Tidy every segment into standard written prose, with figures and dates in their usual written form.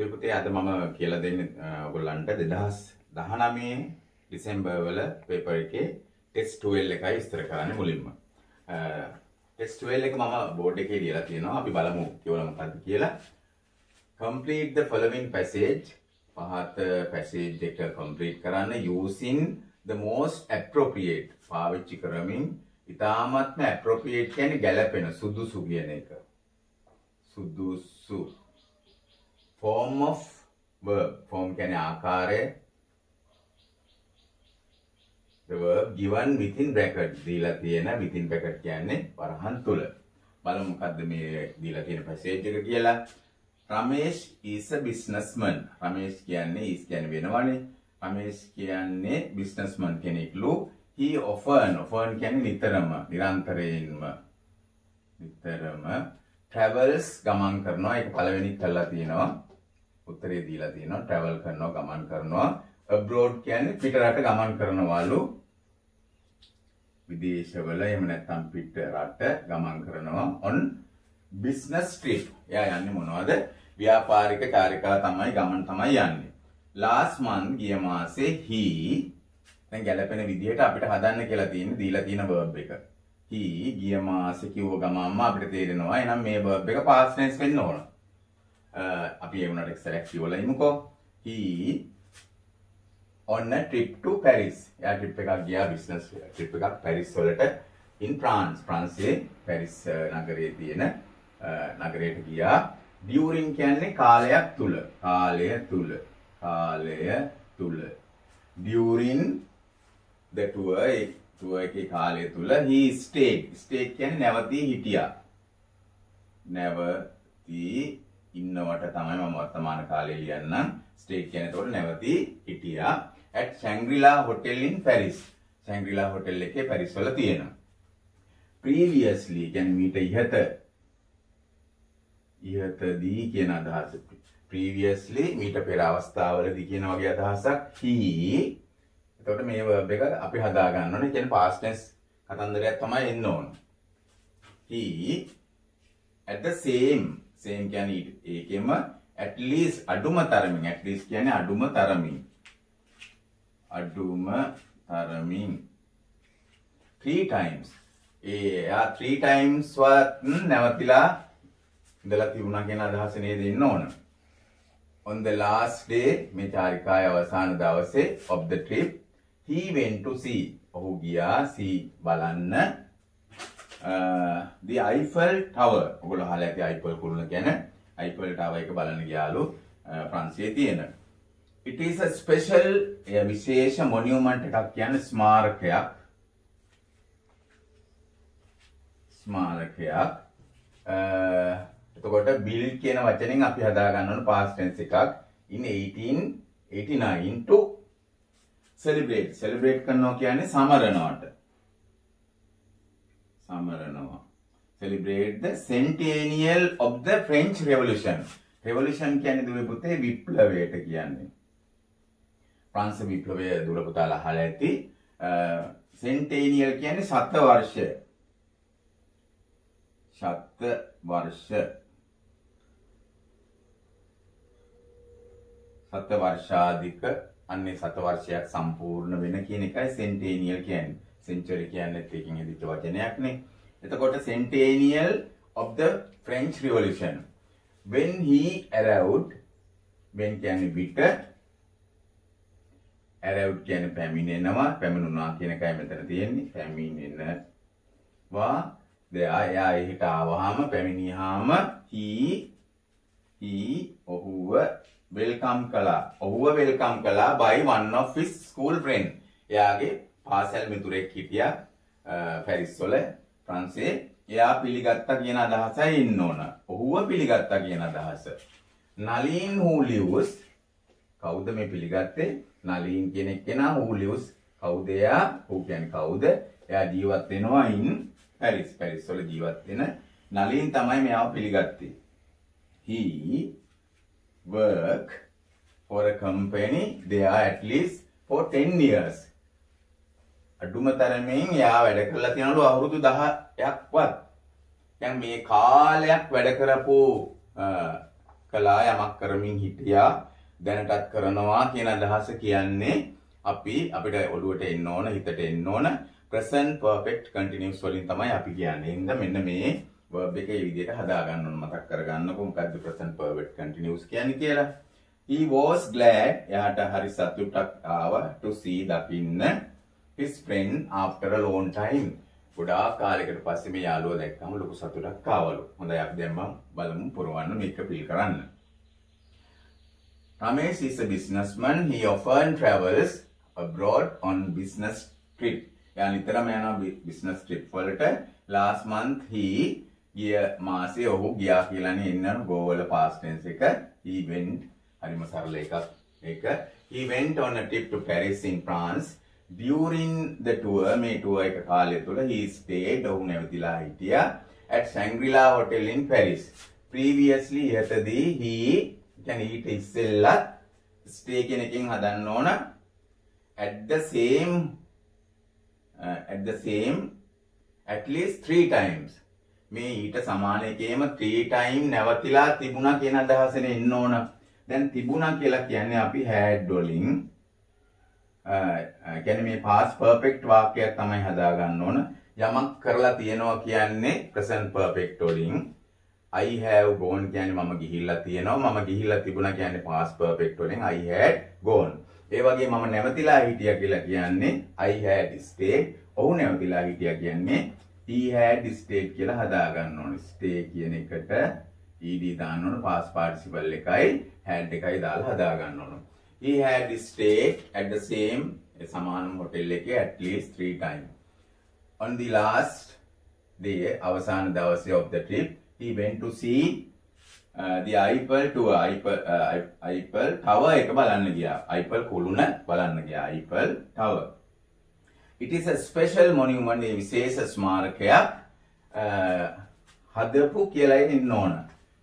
පුතේ අද මම කියලා දෙන්නේ ඔයගොල්ලන්ට 2019 දෙසැම්බර් වල පේපර් එකේ ටෙස්ට් 12 එකයි විස්තර කරන්නේ මුලින්ම. ටෙස්ට් 12 එක මම බෝඩ් එකේ ලියලා තියෙනවා. අපි බලමු කියවල මොකද්ද කියලා. Complete the following passage. පහත passage එක complete කරන්න using the most appropriate. පාවිච්චි කරමින් ඉතාමත්ම appropriate කියන්නේ ගැළපෙන සුදුසු කියන එක. සුදුසු form of verb. Form කියන්නේ ආකාරය. The verb given within bracket. දීලා තියෙන within bracket කියන්නේ වරහන් තුල. බලමු මොකද්ද මේ දීලා තියෙන passage එක කියලා. Ramesh is a businessman. Ramesh කියන්නේ is කියන්නේ වෙනවනේ. Ramesh කියන්නේ businessman කෙනෙක්ලු. He often කියන්නේ නිතරම, නිරන්තරයෙන්ම. Travels ගමන් කරනවා. ඒක පළවෙනි කරලා තියෙනවා. උත්තරේ දීලා තියෙනවා. travel කරනවා, ගමන් කරනවා. abroad කියන්නේ පිටරට ගමන් කරනවලු. විදේශවල එහෙම නැත්නම් පිට රට ගමන් කරනවා. on business trip. එයා යන්නේ මොනවද? ව්‍යාපාරික චාරිකා තමයි ගමන් තමයි යන්නේ. last month ගිය මාසේ he දැන් ගැලපෙන විදිහට අපිට හදන්න කියලා තියෙන්නේ දීලා තියෙන verb එක. he ගිය මාසේ කිව්ව ගමන්ම අපිට තේරෙනවා එහෙනම් මේ verb එක past tense වෙන්න ඕන. අපි ඒ වුණාට select කියවලා ඉමුකෝ. he on a trip to Paris. එයා trip එකක් ගියා business trip එකක් Paris වලට in France. France Paris නගරයේ තියෙන නගරයට ගියා. During කියන්නේ කාලයක් තුල. කාලය තුල. During the tour එකේ කාලය තුල he stayed. Stay කියන්නේ නැවතී හිටියා. නැවතී ඉන්නවට තමයි මම වර්තමාන කාලේ ලියන්නම්. stay කියන්නේ එතකොට නැවතී හිටියා. at Shangri-La Hotel in Paris. Shangri-La Hotel එකේ පැරිස් වල තියෙනවා. Previously කියන්නේ මීට ඉහතදී කියන අදහස. Previously මීට පෙර අවස්ථාවලදී කියන වගේ අදහසක්. he එතකොට මේ verb එක අපි හදා ගන්න ඕනේ. කියන්නේ past tense කතන්දරයක් තමයි එන්න ඕන. he at the same කියන්නේ ඒකෙම at least අඩුම තරමින්. at least කියන්නේ අඩුම තරමින් 3 times. එයා 3 times වත් නැවතිලා ඉඳලා තිබුණා කියන අදහස නේද එන්න ඕන. On the last day මේ චාරිකාවේ අවසාන දවසේ of the trip he went to see. ඔහු ගියා see බලන්න the Eiffel Tower. ඔයගොල්ලෝ අහලා ඇති Eiffel කුළුණ කියන්නේ Eiffel Tower එක බලන්න ගියාලු ප්‍රංශයේ තියෙන. It is a special විශේෂ monument එකක් කියන්නේ ස්මාරකයක්. එතකොට build කියන වචනෙන් අපි හදා ගන්න ඕන past tense එකක් in 1889 to celebrate කරනවා කියන්නේ සමරනවට. Celebrate the centennial of the French Revolution. Revolution කියන්නේ දුවේ පුතේ විප්ලවයට කියන්නේ. ප්‍රංශ විප්ලවය දුර පුතාලා අහලා ඇති. centennial කියන්නේ ශත වර්ෂාධික අන්නේ ශත වර්ෂයක් සම්පූර්ණ වෙන කියන එකයි centennial කියන්නේ. century කියන්නේ ඒකකින් එදිච්ච වචනයක් නේ. එතකොට centennial of the French Revolution. When he arrived, when කියන්නේ විට, arrived කියන්නේ පැමිණෙනවා, පැමිණුණා කියන එකයි මෙතන තියෙන්නේ. පැමිණෙනවා. එයා එහිට ආවහම පැමිණියාම he ඔහුව welcome කළා by one of his school friend. එයාගේ පාසල් මිතුරෙක් හිටියා පැරිස් වල ප්‍රංශයේ. එයා පිළිගත්තා කියන අදහසයි ඉන්න ඕන. ඔහුව පිළිගත්තා කියන අදහස. Nalin who lives කවුද මේ පිළිගත්තේ? Nalin කියන කෙනා who lives කවුද එයා? who කියන්නේ කවුද? එයා ජීවත් වෙනවා in Paris වල ජීවත් වෙන Nalin තමයි මෙයාව පිළිගත්තේ. He work for a company there at least for 10 years. අඩුම තරමින් එයා වැඩ කරලා තියනලු අවුරුදු 10ක්වත්. දැන් මේ කාලයක් වැඩ කරපු කළා යමක් කරමින් හිටියා දැනටත් කරනවා කියන අදහස කියන්නේ අපි අපිට ඔළුවට එන්න ඕන හිතට එන්න ඕන present perfect continuous වලින් තමයි අපි කියන්නේ. එහෙනම් මෙන්න මේ verb එක මේ විදිහට හදා ගන්න ඕන. මතක් කරගන්නකො මොකද්ද present perfect continuous කියන්නේ කියලා. He was glad එයාට හරි සතුටක් ආවා to see දකින්න his friend after a long time. ගොඩාක් කාලයකට පස්සේ මේ යාළුවා දැක්කම ලොකු සතුටක් ආවලු. හොඳයි අපි දැන් බලමු පුරවන්න මේක පිළ කරන්න. Ramesh is a businessman. He often travels abroad on business trip. එයා නිතරම යනවා business trip වලට. Last month he ගිය මාසේ ඔහු ගියා කියලානේ එන්නන go වල past tense එක. He went හරිම සරල එකක් ඒක. He went on a trip to Paris in France. During the tour මේ tour එක කාලය තුල he stayed ඔහු නැවතිලා හිටියා at Shangri-La Hotel in Paris. Previously ඉහතදී he කියන්නේ ඊට ඉස්සෙල්ලා stay කියන එකෙන් හදන්න ඕන at the same at least 3 times. මේ ඊට සමාන එකේම 3 time නැවතිලා තිබුණා කියන අදහසෙන් එන්න ඕන. දැන් තිබුණා කියලා කියන්නේ අපි had වලින් කියන්නේ මේ past perfect වාක්‍යයක් තමයි හදා ගන්න ඕන. යමක් කරලා තියෙනවා කියන්නේ present perfect වලින්. I have gone කියන්නේ මම ගිහිල්ලා තියෙනවා. මම ගිහිල්ලා තිබුණා කියන්නේ past perfect වලින් I had gone. ඒ වගේ මම නැවතිලා හිටියා කියලා කියන්නේ I had stayed. ඔහු නැවතිලා හිටියා කියන්නේ he had stayed කියලා හදා ගන්න ඕනේ. stay කියන එකට ed දාන්න ඕන past participle එකයි had එකයි දාලා හදා ගන්න ඕන. He had stayed at the same සමානම hotel එකේ at least 3 times. On the last day අවසාන දවසේ of the trip he went to see the Eiffel Tower එක බලන්න ගියා. Eiffel කුළුණ බලන්න ගියා. Eiffel Tower. It is a special monument. ඒ විශේෂ ස්මාරකයක් හදපු කියලා ඉන්න ඕන.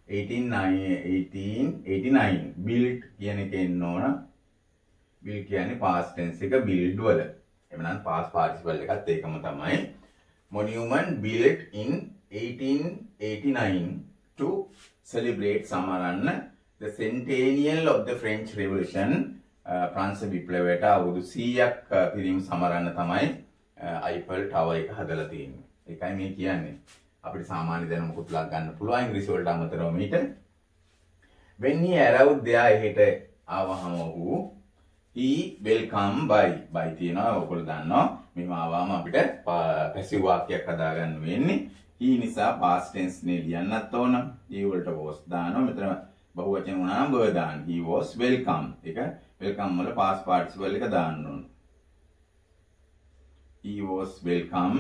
1889 built කියන එක ඉන්න ඕන. build කියන්නේ past tense එක build වල. එමනම් past participle එකත් ඒකම තමයි. Monument built in 1889 to celebrate සමරන්න the centennial of the French Revolution. ප්‍රංශ විප්ලවයට අවුරුදු 100ක් පිරීම සමරන්න තමයි Eiffel Tower එක හදලා තියෙන්නේ. ඒකයි මේ කියන්නේ. අපිට සාමාන්‍ය දැනුමකුත් ලක් ගන්න පුළුවන් ඉංග්‍රීසි වලට අමතරව මීට. When he arrived there එහෙට ආවහම ඔහු he welcome by තියෙනවා ඔයගොල්ලෝ දන්නවා. මෙහෙම ආවම අපිට පැසිව් වාක්‍යයක් හදා ගන්න වෙන්නේ. he නිසා past tense නේ ලියන්නත් ඕන. he වලට was දානවා. මෙතන බහුවචන වුණා නම් were දාන්න. he was welcome. ඒක welcome වල past participle එක දාන්න ඕන. he was welcome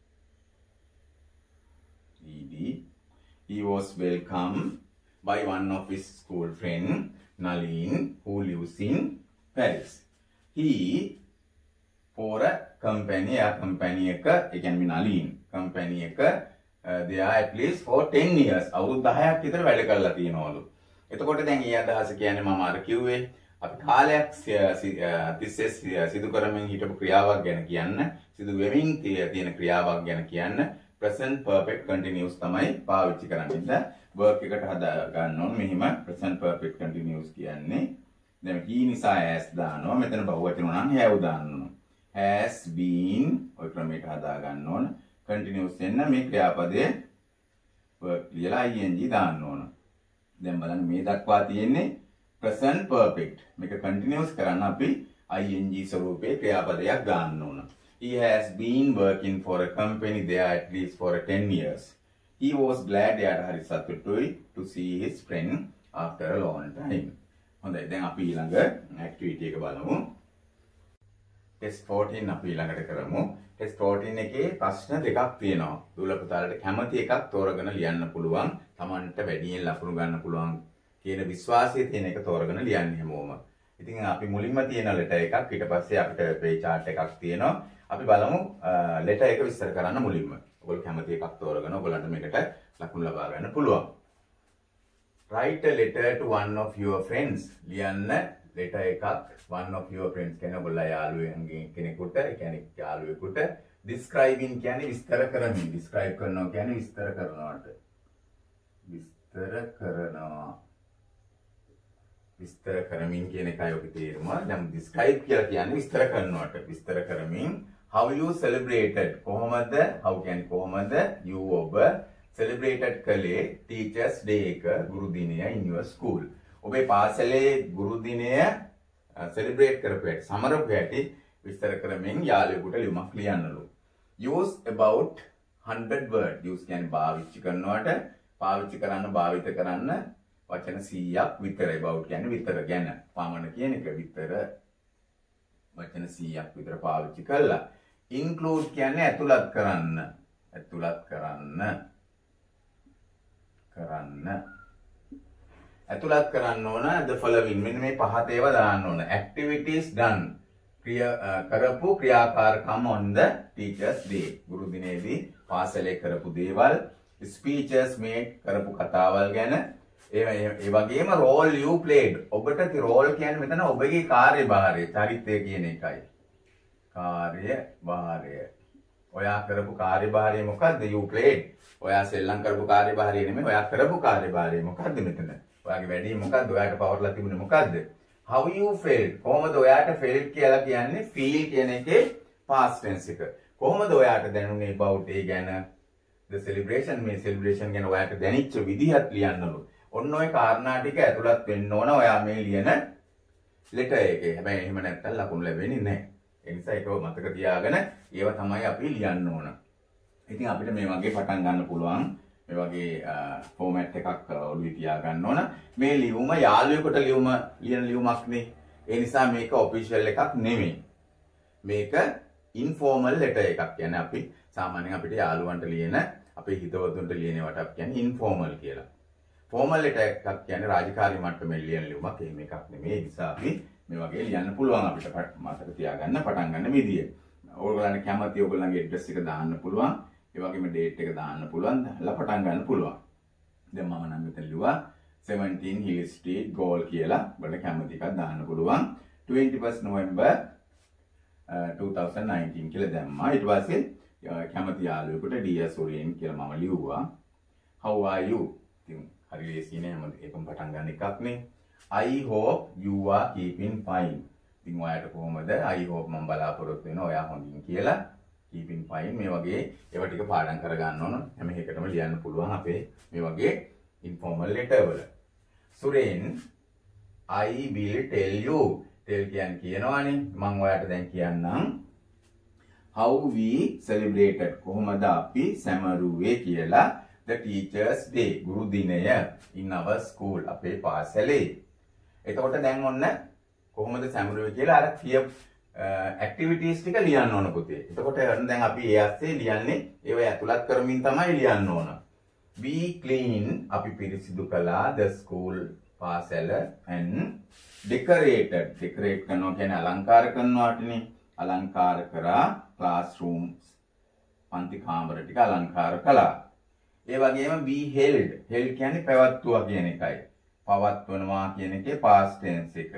ed. he was welcome by one of his school friend Nalin who lives in Paris. He for a company එක ඒ කියන්නේ Nalin company එක they are at least for 10 years අවුරුදු 10ක් විතර වැඩ කරලා තියෙනවලු. එතකොට දැන් මේ අදහස කියන්නේ මම අර කිව්වේ අපි කාලයක් තිස්සේ සිදු කරමින් හිටපු ක්‍රියාවක් ගැන කියන්න සිදු වෙමින් තියෙන ක්‍රියාවක් ගැන කියන්න present perfect continuous තමයි පාවිච්චි කරන්නේ. verb එකට හදා ගන්න ඕන මෙහිම present perfect continuous කියන්නේ. දැන් he නිසා has දානවා. මෙතන බහුවචන නම් have දාන්න ඕන. has been ඔය ක්‍රමයට හදා ගන්න ඕන. continuous වෙන්න මේ ක්‍රියාපදයේ verb ලියලා ing දාන්න ඕන. දැන් බලන්න මේ දක්වා තියෙන්නේ present perfect. මේක continuous කරන්න අපි ing ස්වරූපයේ ක්‍රියාපදයක් ගන්න ඕන. He has been working for a company there at least for 10 years. He was glad එයාට හරි සතුටුයි to see his friend after a long time. හොඳයි දැන් අපි ඊළඟ activity එක බලමු. test 14 අපි ඊළඟට කරමු. test 14 එකේ ප්‍රශ්න දෙකක් තියෙනවා. දුවල පුතාලට කැමති එකක් තෝරගෙන ලියන්න පුළුවන්. Tamanට වැඩියෙන් ලකුණු ගන්න පුළුවන් කියන විශ්වාසය තියෙන එක තෝරගෙන ලියන්න හැමෝම. ඉතින් අපි මුලින්ම තියෙන letter එකක් ඊට පස්සේ අපිට page chart එකක් තියෙනවා. අපි බලමු letter එක විස්තර කරන්න මුලින්ම. ඔයගොල්ලෝ කැමති එකක් තෝරගෙන ඔයගලන්ට මේකට ලකුණු ලබා ගන්න පුළුවන්. Write a letter to one of your friends. ලියන්න letter එකක් one of your friends කියන ඔයගොල්ලෝ යාළුවෙන්ගේ කෙනෙකුට, ඒ කියන්නේ යාළුවෙකුට describing කියන්නේ විස්තර කරමින්. describe කරනවා කියන්නේ විස්තර කරනවාට. විස්තර කරනවා. විස්තර කරමින් කියන එකයි ඔකේ තේරුම. දැන් describe කියලා කියන්නේ විස්තර කරනවට. විස්තර කරමින් how you celebrated කොහොමද how කියන්නේ කොහොමද you ඔබ celebrated කළේ teachers day එක ගුරු දිනය in your school. ඔබේ පාසලේ ගුරු දිනය celebrate කරපු හැටි සමරපු හැටි විස්තර කරමින් යාළුවෙකුට ලියුමක් ලියන්නලු. use about 100 word. use කියන්නේ භාවිත කරනවට භාවිත කරන්න වචන 100ක් විතර. about කියන්නේ විතර ගැන පමණ කියන එක විතර වචන 100ක් විතර පාවිච්චි කළා. include කියන්නේ ඇතුළත් කරන්න ඕන the following මෙන්න මේ පහත ඒවා දාන්න ඕන. activities done කරපු ක්‍රියාකාරකම් on the teachers day ගුරු දිනේදී පාසලේ කරපු දේවල්. speeches made කරපු කතාවල් ගැන. ඒ වගේම role you played ඔබට role කියන්නේ මෙතන ඔබගේ කාර්යභාරය චරිතය කියන එකයි. කාර්යභාරය ඔයා කරපු කාර්යභාරය මොකද්ද? you played ඔයා සෙල්ලම් කරපු කාර්යභාරය නෙමෙයි ඔයා කරපු කාර්යභාරය මොකද්ද මෙතන? ඔයාගේ වැඩේ මොකද්ද? ඔයාට පවර්ලා තිබුණේ මොකද්ද? how you felt කොහොමද ඔයාට felt කියලා කියන්නේ feel කියන එකේ past tense එක. කොහොමද ඔයාට දැනුනේ about ඒ ගැන? the celebration මේ celebration ගැන ඔයාට දැනෙච්ච විදිහත් ලියන්නලු. ඔන්න ඔය කාරණා ටික ඇතුළත් වෙන්න ඕන ඔයා මේ ලියන ලෙටර් එකේ. හැබැයි එහෙම නැත්තම් ලකුණු ලැබෙන්නේ නැහැ. ඒ නිසා ඒක මතක තියාගෙන ඒව තමයි අපි ලියන්න ඕන. ඉතින් අපිට මේ වගේ පටන් ගන්න පුළුවන්. මේ වගේ ෆෝමැට් එකක් ඔළුවේ තියාගන්න ඕන. මේ ලියුම යාළුවෙකුට ලියන ලියුමක් නේ. ඒ නිසා මේක ඔෆිෂියල් එකක් නෙමෙයි. මේක ඉන්ෆෝමල් ලෙටර් එකක්. කියන්නේ අපි සාමාන්‍යයෙන් අපිට යාළුවන්ට ලියන අපේ හිතවතුන්ට ලියනවට අපි කියන්නේ ඉන්ෆෝමල් කියලා. ෆෝමල් ලෙටර් එකක් කියන්නේ රාජකාරී මට්ටමේ ලියන ලියුමක්. එහෙම එකක් නෙමෙයි. ඒ නිසා අපි මේ වගේ ලියන්න පුළුවන් අපිට මතක තියාගන්න පටන් ගන්න විදිය. ඕගොල්ලන්ට කැමති ඕගොල්ලන්ගේ ඇඩ්‍රස් එක දාන්න පුළුවන්. ඒ වගේම ඩේට් එක දාන්න පුළුවන්. දාලා පටන් ගන්න පුළුවන්. දැන් මම නම් මෙතන ලිව්වා 17 Hill Street Galle කියලා. ඔයාලට කැමති එකක් දාන්න පුළුවන්. 21st November 2019 කියලා දැම්මා. ඊට පස්සේ කැමති යාළුවෙකුට Dear Suryan කියලා මම ලිව්වා. How are you? ඉතින් හරි ලේසි නේ මම ඒකම පටන් ගන්න එකක් නේ. I hope you are keeping fine. ඉතින් ඔයාලට කොහොමද? I hope මම බලාපොරොත්තු වෙනවා ඔයා හොඳින් කියලා. keeping fine මේ වගේ ඒවා ටික පාඩම් කර ගන්න ඕන. හැම එකටම ලියන්න පුළුවන් අපේ මේ වගේ informal letter වල. Suren I will tell you. tell කියන්නේ කියනවානේ. මම ඔයාලට දැන් කියන්නම්. how we celebrated කොහොමද අපි සැමරුවේ කියලා the teachers day ගුරු දිනය in our school අපේ පාසලේ. එතකොට දැන් ඔන්න කොහොමද සැමරුවේ කියලා අර කියපු ඇක්ටිවිටීස් ටික ලියන්න ඕන පුතේ. එතකොට දැන් අපි ඒ ඇස්සේ ලියන්නේ ඒව ඇතුළත් කරමින් තමයි ලියන්න ඕන. we clean අපි පිරිසිදු කළා the school පාසල and decorated decorate කරනවා කියන්නේ අලංකාර කරනවාටනේ. අලංකාර කරා classrooms පන්ති කාමර ටික අලංකාර කළා. ඒ වගේම we held කියන්නේ පැවැත්වුවා කියන එකයි. පවත්වනවා කියන එකේ past tense එක.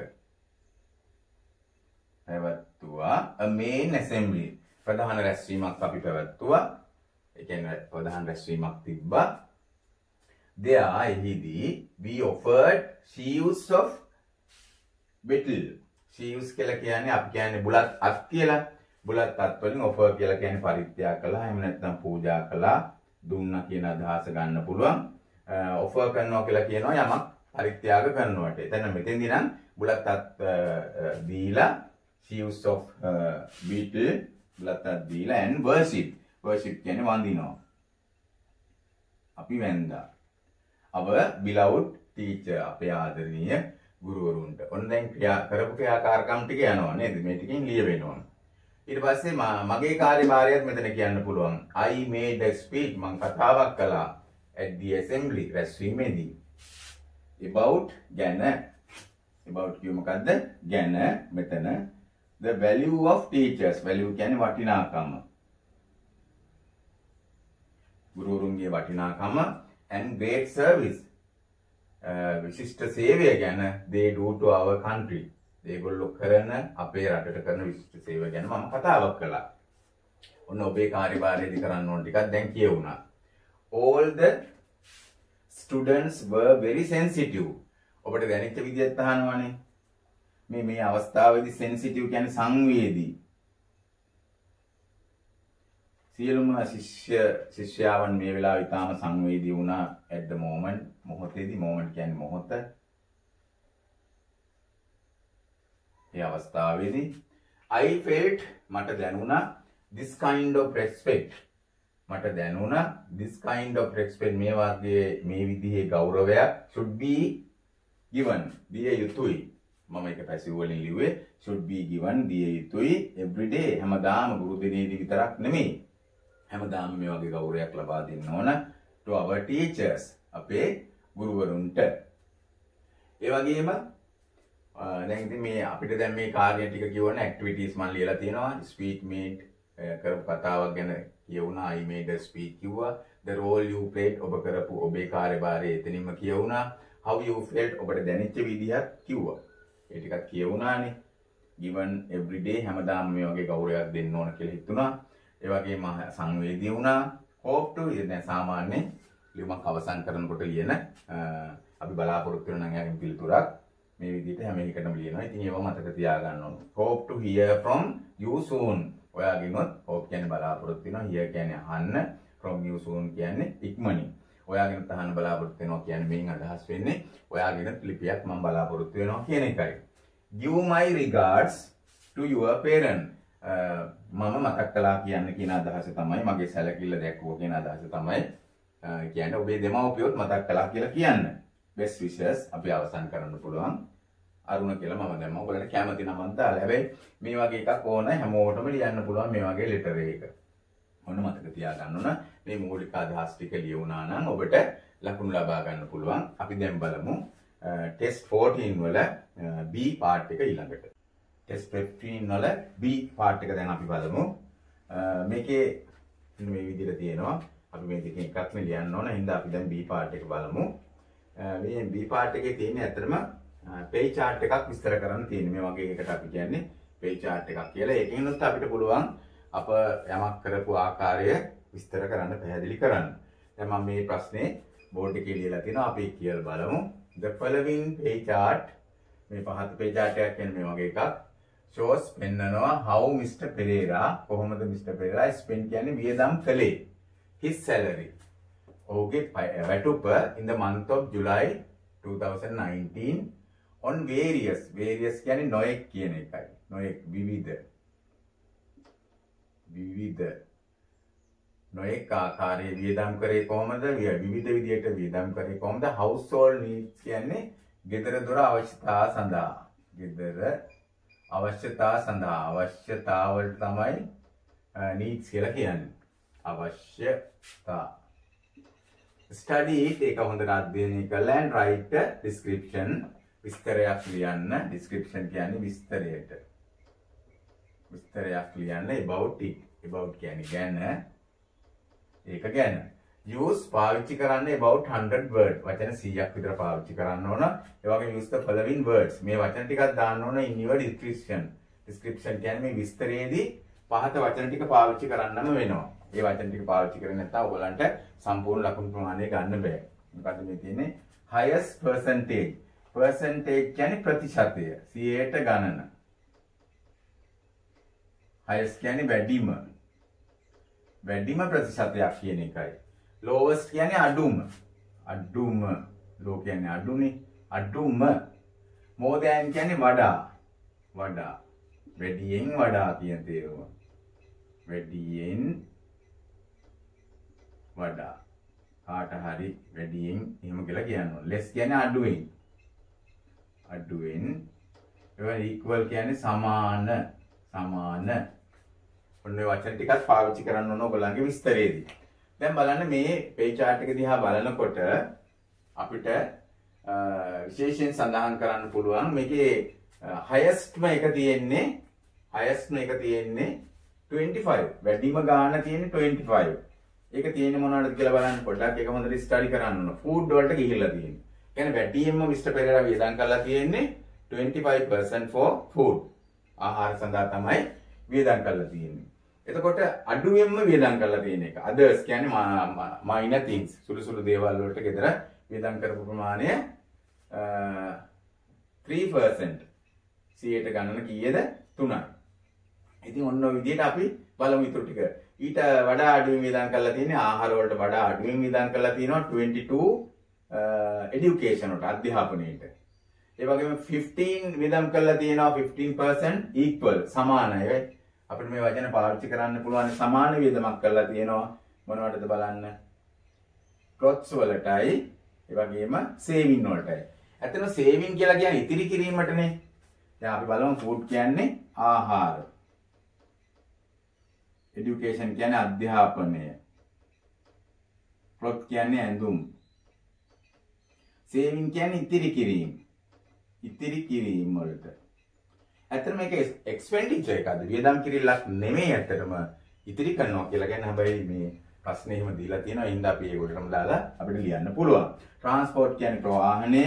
පැවැත්වුවා a main assembly ප්‍රධාන රැස්වීමක් අපි පැවැත්වුවා. ඒ කියන්නේ ප්‍රධාන රැස්වීමක් තිබ්බා. there එහිදී we offered sheaves of betel. sheaves කියලා කියන්නේ අපි කියන්නේ බුලත් අත් කියලා. බුලත් අත් වලින් offer කියලා කියන්නේ පරිත්‍යාග කළා. එහෙම නැත්නම් පූජා කළා. දුන්නා කියන අදහස ගන්න පුළුවන්. offer කරනවා කියලා කියනවා යමක් පරිත්‍යාග කරනවට. එතන මෙතෙන්දී නම් බුලත් අත් දීලා sheaves of betel බුලත් අත් දීලා and worship කියන්නේ වඳිනවා. අපි වැඳා. our beloved teacher අපේ ආදරණීය ගුරුවරුන්ට. ඔන්න දැන් කරපු ක්‍රියාකාරකම් ටික යනවා නේද? මේ ටිකෙන් ලියවෙන්න ඕන. ඊට පස්සේ මගේ කාර්යභාරයත් මෙතන කියන්න පුළුවන්. I made a speech මම කතාවක් කළා at the assembly රැස්වීමේදී. about ගැන about කිව්ව මොකද්ද? ගැන මෙතන the value of teachers value කියන්නේ වටිනාකම. ගුරුවරුන්ගේ වටිනාකම and great service විශිෂ්ට සේවය ගැන they do to our country. ඒගොල්ලෝ කරන අපේ රටට කරන විශිෂ්ට සේවය ගැන මම කතාවක් කළා. ඔන්න ඔබේ කාර්යභාරයේදී කරන්න ඕන ටිකක් දැන් කියවුණා. All the students were very sensitive. ඔබට දැනෙච්ච විදිහට අහනවානේ. මේ අවස්ථාවේදී සෙන්සිටිව් කියන්නේ සංවේදී. සියලුම ශිෂ්‍යාවන් මේ වෙලාව ඉතාම සංවේදී වුණා at the moment. මොහොතේදී moment කියන්නේ මොහොත. මේ අවස්ථාවේදී I felt මට දැනුණා this kind of respect. මට දැනුණා this kind of respect මේ වගේ මේ විදිහේ ගෞරවයක් should be given. දිය යුතුයි. මම ඒක පැසිව් වලින් ලිව්වේ should be given දිය යුතුයි every day. හැමදාම ගුරු දිනේදී විතරක් නෙමෙයි. හැමදාම මේ වගේ ගෞරවයක් ලබා දෙන්න ඕන to our teachers. අපේ ගුරුවරුන්ට. ඒ වගේම දැන් ඉතින් මේ අපිට දැන් මේ කාර්ය ටික කියවන ඇක්ටිවිටීස් මම ලියලා තියෙනවා. ස්පීච් මේඩ් කරපු කතාවක් ගැන කියවුණා. I made a speech කිව්වා. the role you played ඔබ කරපු ඔබේ කාර්යභාරය එතනින්ම කියවුණා. how you felt ඔබට දැනෙච්ච විදිහක් කිව්වා. ඒ ටිකක් කියවුණානේ. given every day හැමදාම මේ වගේ ගෞරවයක් දෙන්න ඕන කියලා හිතුණා. ඒ වගේම සංවේදී වුණා. hope to දැන් සාමාන්‍ය ලියුමක් අවසන් කරනකොට ලියන අපි බලාපොරොත්තු වෙන නම් යාගෙන් පිළිතුරක් මේ විදිහට හැම එකටම ලියනවා. ඉතින් ඒව මතක තියාගන්න ඕන. hope to hear from you soon. ඔයාගෙනොත් hope කියන්නේ බලාපොරොත්තු වෙනවා. hear කියන්නේ අහන්න. from you soon කියන්නේ ඉක්මනින්. ඔයාගෙනත් අහන්න බලාපොරොත්තු වෙනවා කියන්නේ මේන් අදහස් වෙන්නේ ඔයාගෙනත් ලිපියක් මම බලාපොරොත්තු වෙනවා කියන එකයි. give my regards to your parent. මම මතක් කළා කියන්න කියන අදහස තමයි මගේ සැලකිල්ල දැක්වුවා කියන අදහස තමයි කියන්නේ ඔබේ දෙමව්පියොත් මතක් කළා කියලා කියන්න. best wishes අපි අවසන් කරන්න පුළුවන්. අරුණ කියලා මම දැම්මා. ඔයගොල්ලන්ට කැමති නමක් දාලා. හැබැයි මේ වගේ එකක් ඕන හැමෝටම ලියන්න පුළුවන් මේ වගේ ලෙටර් එකක. ඔන්න මතක තියාගන්න ඕන. මේ මූලික අදහස් ටික ලියුණා නම් ඔබට ලකුණු ලබා ගන්න පුළුවන්. අපි දැන් බලමු ටෙස්ට් 14 වල B පාර්ට් එක ඊළඟට. ටෙස්ට් 15 වල B පාර්ට් එක දැන් අපි බලමු. මේකේ මේ විදිහට තියෙනවා. අපි මේ දෙකෙන් එකක් ලියන්න ඕන. හින්දා අපි දැන් B පාර්ට් එක බලමු. මේ B පාර්ට් එකේ තියෙන ඇත්තටම page chart එකක් විස්තර කරන්න තියෙන. මේ වගේ එකකට අපි කියන්නේ page chart එකක් කියලා. ඒකෙන්වත් අපිට පුළුවන් අප යමක් කරපු ආකාරය විස්තර කරන්න පැහැදිලි කරන්න. දැන් මම මේ ප්‍රශ්නේ බෝඩ් එකේ ලියලා තියෙනවා. අපි කියලා බලමු. The following page chart මේ පහත page chart එකක් කියන්නේ මේ වගේ එකක්. shows පෙන්නනවා how Mr. Pereira කොහොමද Mr. Pereira spend කියන්නේ වියදම් කළේ. his salary. ඔහුගේ වැටුප in the month of July 2019 on various කියන්නේ නොයෙක් කියන එකයි. නොයෙක් විවිධ නොයෙක් ආකාරයේ වියදම් කරේ කොහොමද? විවිධ විදියට වියදම් කරේ කොහොමද? household needs කියන්නේ ගෙදර දොර අවශ්‍යතා සඳහා. ගෙදර අවශ්‍යතා සඳහා අවශ්‍යතා වලට තමයි needs කියලා කියන්නේ. අවශ්‍යතා. study ඒක හොඳට අධ්‍යයනය කරලා and write a description විස්තරයක් ලියන්න. description කියන්නේ විස්තරයට. විස්තරයක් ලියන්න about it. about කියන්නේ ගැන. ඒක ගැන. use පාවිච්චි කරන්න about 100 word. වචන 100ක් විතර පාවිච්චි කරන්න ඕන. ඒ වගේම use the following words. මේ වචන ටිකක් දාන්න ඕන in your description. description කියන්නේ මේ විස්තරයේදී පහත වචන ටික පාවිච්චි කරන්නම වෙනවා. ඒ වචන ටික පාවිච්චි කරේ නැත්නම් ඔයගලන්ට සම්පූර්ණ ලකුණු ප්‍රමාණය ගන්න බෑ. මොකද මේ තියෙන්නේ highest percentage. percentage කියන්නේ ප්‍රතිශතය. 100ට ගණන. highest කියන්නේ වැඩිම. වැඩිම ප්‍රතිශතයක් කියන එකයි. lowest කියන්නේ අඩුම. අඩුම. low කියන්නේ අඩුනේ. අඩුම. more than කියන්නේ වඩා. වඩා. වැඩියෙන් වඩා කියන තේරුම. වැඩියෙන් වඩා. කාට හරි වැඩියෙන් එහෙම කියලා කියනවා. less කියන්නේ අඩුවෙන්. අඩුවෙන්. equal කියන්නේ සමාන. සමාන. ඔන්න ඔය වචන ටිකක් පාවිච්චි කරන්න ඕන ඔයගොල්ලන්ගේ විස්තරයේදී. දැන් බලන්න මේ page chart එක දිහා බලනකොට අපිට විශේෂයෙන් සඳහන් කරන්න පුළුවන් මේකේ highestම එක තියෙන්නේ 25. වැඩිම ගාණ තියෙන්නේ 25. ඒක තියෙන්නේ මොනවද කියලා බලන්න පොඩ්ඩක් ඒක හොඳට ස්ටඩි කරන්න ඕන. ෆුඩ් වලට ගිහිල්ලා තියෙන්නේ. කියන්නේ වැඩියෙන්ම මිස්ටර් පෙරේරා වියදම් කරලා තියෙන්නේ 25% for food. ආහාර සඳහා තමයි වියදම් කරලා තියෙන්නේ. එතකොට අඩුවෙන්ම වියදම් කරලා තියෙන එක. others කියන්නේ minor things. සුළු සුළු දේවල් වලට ගෙදර වියදම් කරපු ප්‍රමාණය 3% 100ට ගණන කීයද 3යි. ඉතින් ඔන්න ඔය විදිහට අපි බලමු ඊටු ටික. ඊට වඩා අඩුවෙන් වියදම් කරලා තියෙන්නේ ආහාර වලට වඩා අඩුවෙන් වියදම් කරලා තියෙනවා 22 education වලට අධ්‍යාපනයේට. ඒ වගේම 15 වියදම් කරලා තියෙනවා 15% equal සමානයි. අපිට මේ වචන පාවිච්චි කරන්න පුළුවන් සමාන වියදමක් කරලා තියෙනවා මොනවටද බලන්න. clothes වලටයි ඒ වගේම saving වලටයි. ඇත්තටම saving කියලා කියන්නේ ඉතිරි කිරීමටනේ. දැන් අපි බලමු food කියන්නේ ආහාර. education කියන්නේ අධ්‍යාපනය. cloth කියන්නේ ඇඳුම්. saving කියන්නේ ඉතිරි කිරීම. ඉතිරි කිරීම වලට. ඇත්තටම මේක expenditure එකක්ද? වියදම් කිරිල්ලක් නෙමෙයි ඇත්තටම ඉතිරි කරනවා කියලා කියන්නේ. හැබැයි මේ ප්‍රශ්නේ එහෙම දීලා තියෙනවා. ඉතින් අපි ඒකටම දාලා අපිට ලියන්න පුළුවන්. transport කියන්නේ ප්‍රවාහනය.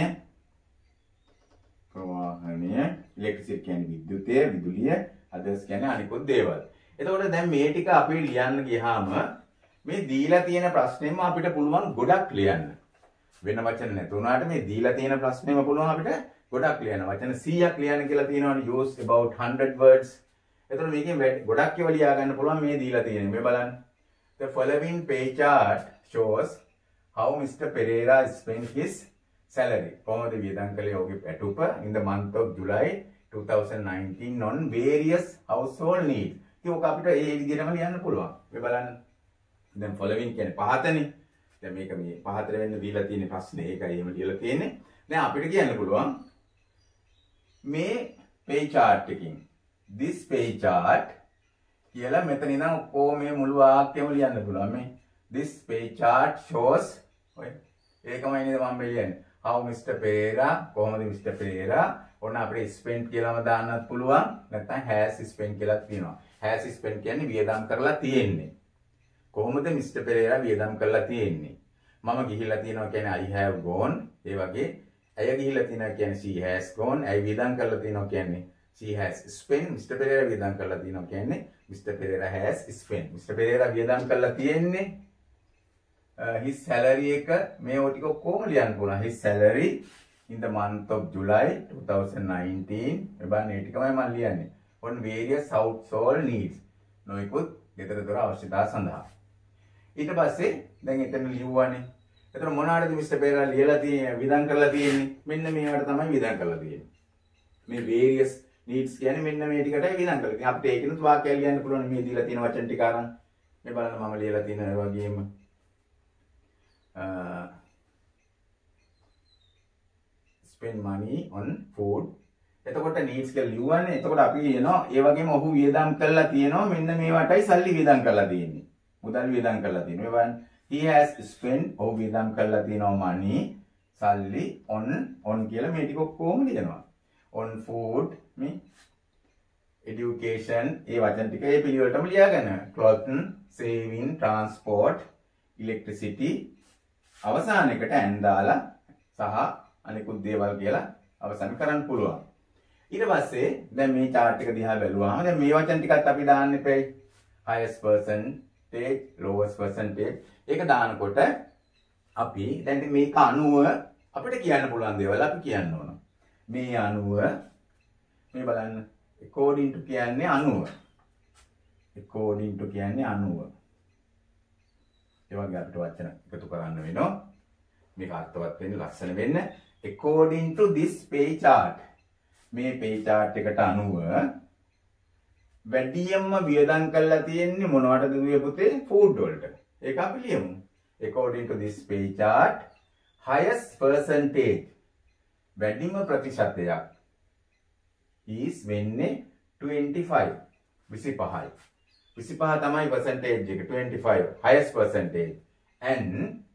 electricity කියන්නේ විද්‍යුතය, විදුලිය, others කියන්නේ අනිකුත් දේවල්. එතකොට දැන් මේ ටික අපි ලියන්න ගියාම මේ දීලා තියෙන ප්‍රශ්නෙම අපිට පුළුවන් ගොඩක් ලියන්න. වෙන වචන නැතුණාට මේ දීලා තියෙන ප්‍රශ්නෙම පුළුවන් අපිට ගොඩක් ලියන්න. වචන 100ක් ලියන්න කියලා තියෙනවනේ use about 100 words. එතකොට මේකෙන් ගොඩක් ඒවා ලියා ගන්න පුළුවන් මේ දීලා තියෙන. මේ බලන්න. The following pay chart shows how Mr. Pereira spent his salary. කොහොමද වියදම් කළේ ඔහුගේ පැටුප in the month of July 2019 on various household needs. ඉතින් ඔක අපිට ඒ විදිහටම ලියන්න පුළුවන්. මේ බලන්න. දැන් following කියන්නේ පහතනේ. දැන් මේක මේ පහතර වෙන්න දීලා තියෙන ප්‍රශ්නේ ඒකයි එහෙම ලියලා තියෙන්නේ. දැන් අපිට කියන්න පුළුවන් මේ pay chart එකකින් this pay chart කියලා මෙතන ඉඳන් ඔක්කොම මේ මුළු වාක්‍යයම ලියන්න පුළුවන්. මේ this pay chart shows ඔය ඒකමයි නේද මම ලියන්නේ. how Mr. Pereira කොහොමද Mr. Pereira ඔන්න අපිට spent කියලාම දාන්නත් පුළුවන්. නැත්නම් has spent කියලා තියෙනවා. has spent කියන්නේ වියදම් කරලා තියෙන්නේ. කොහොමද Mr. Pereira වියදම් කරලා තියෙන්නේ? මම ගිහිල්ලා තියෙනවා කියන්නේ I have gone. ඒ වගේ ඇය ගිහිල්ලා තියෙනවා කියන්නේ she has gone. ඇය වියදම් කරලා තියෙනවා කියන්නේ she has spent. Mr. Pereira වියදම් කරලා තියෙනවා කියන්නේ Mr. Pereira has spent. Mr. Pereira වියදම් කරලා තියෙන්නේ his salary එක මේ ඔය ටික කොහොම ලියන්න පුළුවන්? his salary in the month of July 2019. මේ බලන්න මේ ටිකමයි මම ලියන්නේ. on various household needs. නොයිකුත් ගෙදර දොර අවශ්‍යතා සඳහා. ඊට පස්සේ දැන් එතන ලියුවානේ. එතන මොනවාටද මිස්ටර් පෙරේරා ලියලා තියෙන්නේ වියදම් කරලා තියෙන්නේ? මෙන්න මේවට තමයි වියදම් කරලා තියෙන්නේ. මේ various needs කියන්නේ මෙන්න මේ ටිකටයි වියදම් කරලා තියෙන්නේ. අපිට ඒකිනුත් වාක්‍යයක් ලියන්න පුළුවන් මේ දීලා තියෙන වචන ටික අරන්. මේ බලන්න මම ලියලා තියෙන ඒ වගේම spend money on food. එතකොට needs කියලා ලියුවානේ. එතකොට අපි කියනවා ඒ වගේම ඔහු වියදම් කරලා තියෙනවා මෙන්න මේවටයි සල්ලි වියදම් කරලා තියෙන්නේ. මුදල් වියදම් කරලා තියෙනවා. මේ බලන්න. He has spent ඔහු වියදම් කරලා තියෙනවා money සල්ලි on කියලා මේ ටික ඔක්කොම ලියනවා. on food මේ education ඒ වචන ටික ඒ පිළිවෙලටම ලියාගන්න. clothing, saving, transport, electricity අවසාන එකට and දාලා සහ අනිකුත් දේවල් කියලා අවසන් කරන්න පුළුවන්. ඊට පස්සේ දැන් මේ chart එක දිහා බැලුවාම දැන් මේ වචන ටිකත් අපි දාන්න එපේ. highest percentage, lowest percentage ඒක දානකොට අපි දැන් මේක අනුව අපිට කියන්න පුළුවන් දේවල් අපි කියන්න ඕන. මේ අනුව මේ බලන්න according to කියන්නේ අනුව. according to කියන්නේ අනුව. ඒ වගේ අපිට වචන එකතු කරන්න වෙනවා. මේක අර්ථවත් වෙන්න ලස්සන වෙන්න. according to this pay chart මේ pay chart එකට අනුව වැඩියෙන්ම වියදම් කරලා තියෙන්නේ මොනවටද දුවේ පුතේ? food වලට. ඒක අපි ලියමු. according to this pay chart highest percentage වැඩිම ප්‍රතිශතයක් is වෙන්නේ 25 25යි. 25 තමයි percentage එක 25 highest percentage and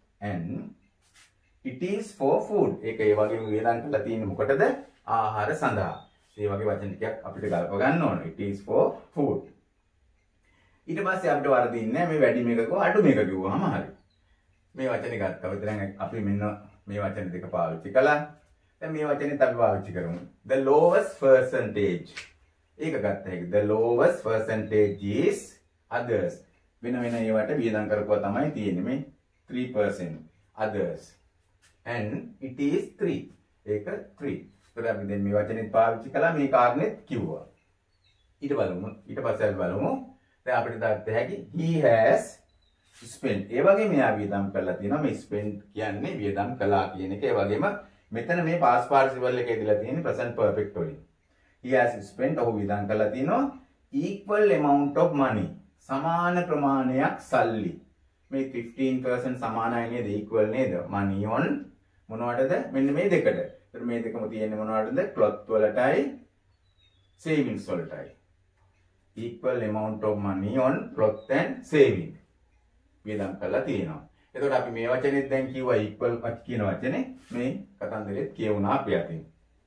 it is for food. ඒක ඒ වගේම වියදම් කරලා තියෙන්නේ මොකටද? ආහාර සඳහා. ඒ වගේ වචන ටිකක් අපිට ගලප ගන්න ඕන. it is for food. ඊට පස්සේ අපිට වරදින්නේ මේ වැඩි මේකකෝ අඩු මේක කිව්වම හරි. මේ වචනේ ගත්තා. දැන් අපි මෙන්න මේ වචන දෙක පාවිච්චි කළා. දැන් මේ වචනේත් අපි පාවිච්චි කරමු. the lowest percentage. ඒක ගත්ත හැකි. the lowest percentage is others. වෙන ඒවට වියදම් කරපුවා තමයි තියෙන්නේ මේ 3% others. and it is 3. ඒක 3. ඒතර අපි දැන් මේ වචනේත් පාවිච්චි කළා මේ කාරණෙත් කිව්වා. ඊට පස්සේ අපි බලමු දැන් අපිට දාන්න හැකි he has spent. ඒ වගේ මෙයා වියදම් කරලා තියෙනවා. මේ spent කියන්නේ වියදම් කළා කියන එක. ඒ වගේම මෙතන මේ past participle එකේ දීලා තියෙන්නේ present perfect වලින්. He has spent ඔහු වියදම් කරලා තියෙනවා equal amount of money. සමාන ප්‍රමාණයක් සල්ලි. මේ 15% සමානයි නේද? equal නේද? money on මොනවටද? මෙන්න මේ දෙකට. ඒතර මේ දෙකම තියෙන්නේ මොනවටද? cloth වලටයි savings වලටයි. equal amount of money on cloth and saving. වියදම් කරලා තියෙනවා. එතකොට අපි මේ වචනේත් දැන් කිව්වා equal කියන වචනේ මේ කතන්දරෙත් කියවුණා අපි අතින්.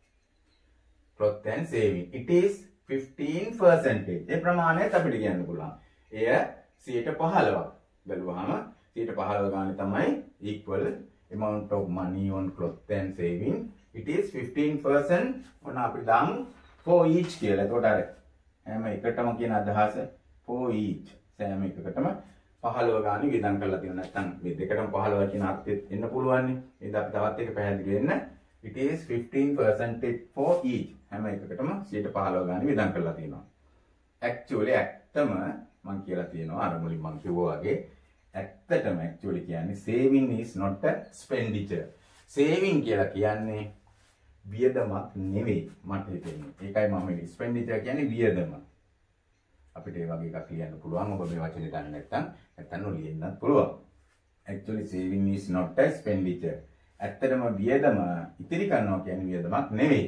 cloth and saving. It is 15%. ඒ ප්‍රමාණයත් අපිට කියන්න පුළුවන්. එය 15%ක්. බැලුවාම 15% ගානේ තමයි equal amount of money on cloth and saving. It is 15%. ඔන්න අපි දාමු for each කියලා. එතකොට අර හැම එකටම කියන අදහස for each. සෑම එකකටම 15 ගානේ වියදම් කරලා තියෙනවා. නැත්නම් මේ දෙකටම 15 කියන අර්ථෙත් එන්න පුළුවන් නේ. එහෙනම් අපි තවත් එක පැහැදිලි වෙන්න. It is 15% for each. හැම එකකටම 15 ගානේ වියදම් කරලා තියෙනවා. Actually ඇත්තම මම කියලා තියෙනවා අර මුලින් මම කිව්වා වගේ ඇත්තටම actually කියන්නේ saving is not a expenditure. saving කියලා කියන්නේ වියදමක් නෙවෙයි මට හිතෙන්නේ. ඒකයි මම expenditure කියන්නේ වියදම. අපිට ඒ වගේ එකක් ලියන්න පුළුවන්. ඔබ මේ වචනේ දන්නේ නැත්නම් ලියන්නත් පුළුවන්. Actually saving is not a expenditure. ඇත්තටම වියදම ඉතිරි කරනවා කියන්නේ වියදමක් නෙවෙයි.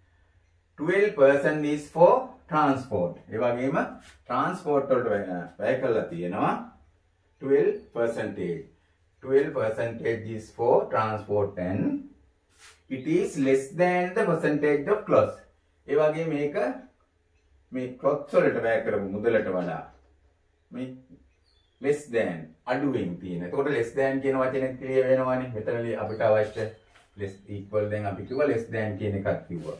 12% is for transport. ඒ වගේම transport වලට වැය කරලා තියෙනවා 12%. 12% is for transport and it is less than the percentage of cloth. ඒ වගේ මේක මේ cloth වලට වැය කරපු මුදලට වඩා මේ less than අඩුවෙන් තියෙන. එතකොට less than කියන වචනේ ක්ලියර් වෙනවානේ. මෙතන අපිට අවශ්‍ය less equal දැන් අපි කිව්වා less than කියන එකක් කිව්වා.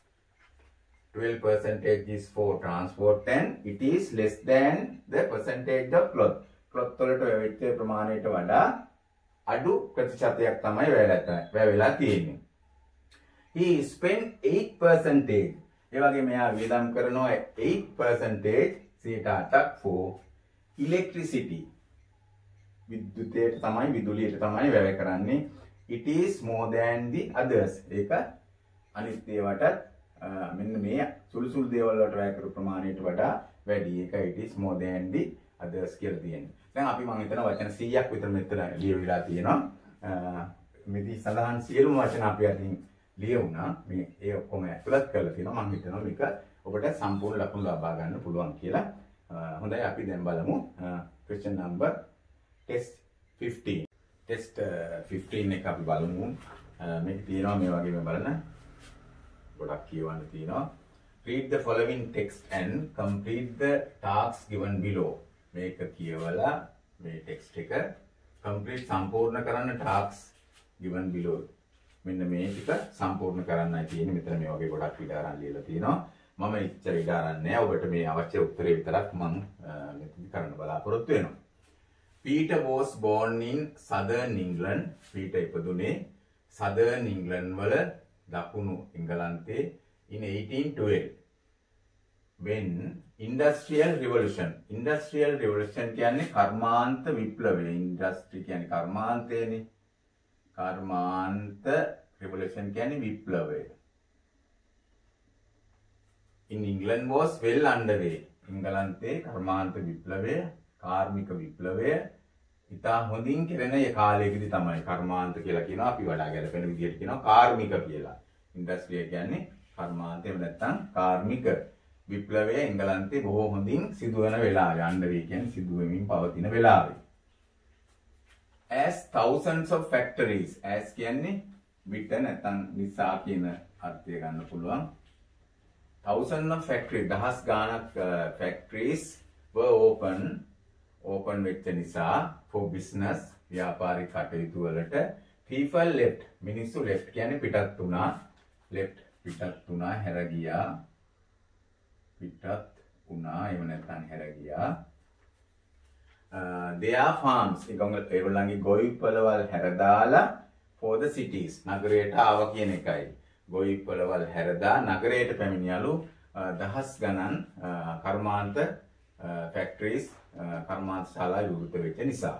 12% is for transport and it is less than the percentage of cloth. cloth වලට වෙච්ච ප්‍රමාණයට වඩා අඩු ප්‍රතිශතයක් තමයි වැය වෙලා තියෙන්නේ. He spent 8%. ඒ වගේ මෙයා වියදම් කරනවා 8% 8ක් for electricity. විදුලියට තමයි වැය කරන්නේ. It is more than the others. ඒක අනිත් ඒවාට මෙන්න මේ සුළු දේවල් වලට වැය කරපු ප්‍රමාණයට වඩා වැඩි. ඒක it is more than the others කියලා තියෙනවා. දැන් අපි මම හිතන වචන 100ක් විතර මෙතන ලියවිලා තියෙනවා. මෙදී සඳහන් සියලුම වචන අපි අතින් ලියුණා. මේ ඒ ඔක්කොම ඇතුළත් කරලා තියෙනවා. මම හිතනවා මේක ඔබට සම්පූර්ණ ලකුණු ලබා ගන්න පුළුවන් කියලා. හොඳයි අපි දැන් බලමු question number test 15. test 15 එක අපි බලමු. මේක තියෙනවා මේ වගේම බලන්න. ගොඩක් කියවන්න තියෙනවා. read the following text and complete the tasks given below. මේක කියවලා මේ text එක complete සම්පූර්ණ කරන්න tasks given below. මෙන්න මේ ටික සම්පූර්ණ කරන්නයි තියෙන්නේ. මෙතන මේ වගේ ගොඩක් ඉඩ අරන් ලියලා තියෙනවා. මම ඉච්චර ඉඩ අරන් නැහැ. ඔබට මේ අවශ්‍ය උත්තරේ විතරක් මම මෙතන කරන්න බලාපොරොත්තු වෙනවා. Peter was born in southern England. Peter ඉපදුනේ southern England වල දකුණු එංගලන්තේ in 1812. when industrial revolution කියන්නේ කර්මාන්ත විප්ලවය. industry කියන්නේ කර්මාන්තයනේ. කර්මාන්ත revolution කියන්නේ විප්ලවය. in England was well underway. එංගලන්තේ කර්මාන්ත විප්ලවය, කාර්මික විප්ලවය ඉතා හොඳින් කෙරෙන කාලයකදී තමයි කර්මාන්ත කියලා කියනවා. අපි වඩා ගැලපෙන විදිහට කියනවා කාර්මික කියලා. industry කියන්නේ කර්මාන්තය නැත්නම් කාර්මික විප්ලවය එංගලන්තේ බොහෝ හොඳින් සිදුවන වෙලාවේ. underway කියන්නේ සිදුවෙමින් පවතින වෙලාවේ. as thousands of factories. as කියන්නේ විට නැත්නම් නිසා කියන අර්ථය ගන්න පුළුවන්. thousands of factories දහස් ගාණක් factories were open වෙච්ච නිසා for business ව්‍යාපාරික කටයුතු වලට people left. මිනිස්සු left කියන්නේ පිටත් වුණා. පිටත් වුණා හැර ගියා. එහෙම නැත්නම් හැර ගියා. their farms ඒගොල්ලන්ගේ ගොවිපළවල් හැර දාලා for the cities. නගරයට ආව කියන එකයි. ගොවිපළවල් හැරදා නගරයට පැමිණියලු දහස් ගණන් කර්මාන්ත factories කර්මාන්ත ශාලා විවෘත වෙච්ච නිසා.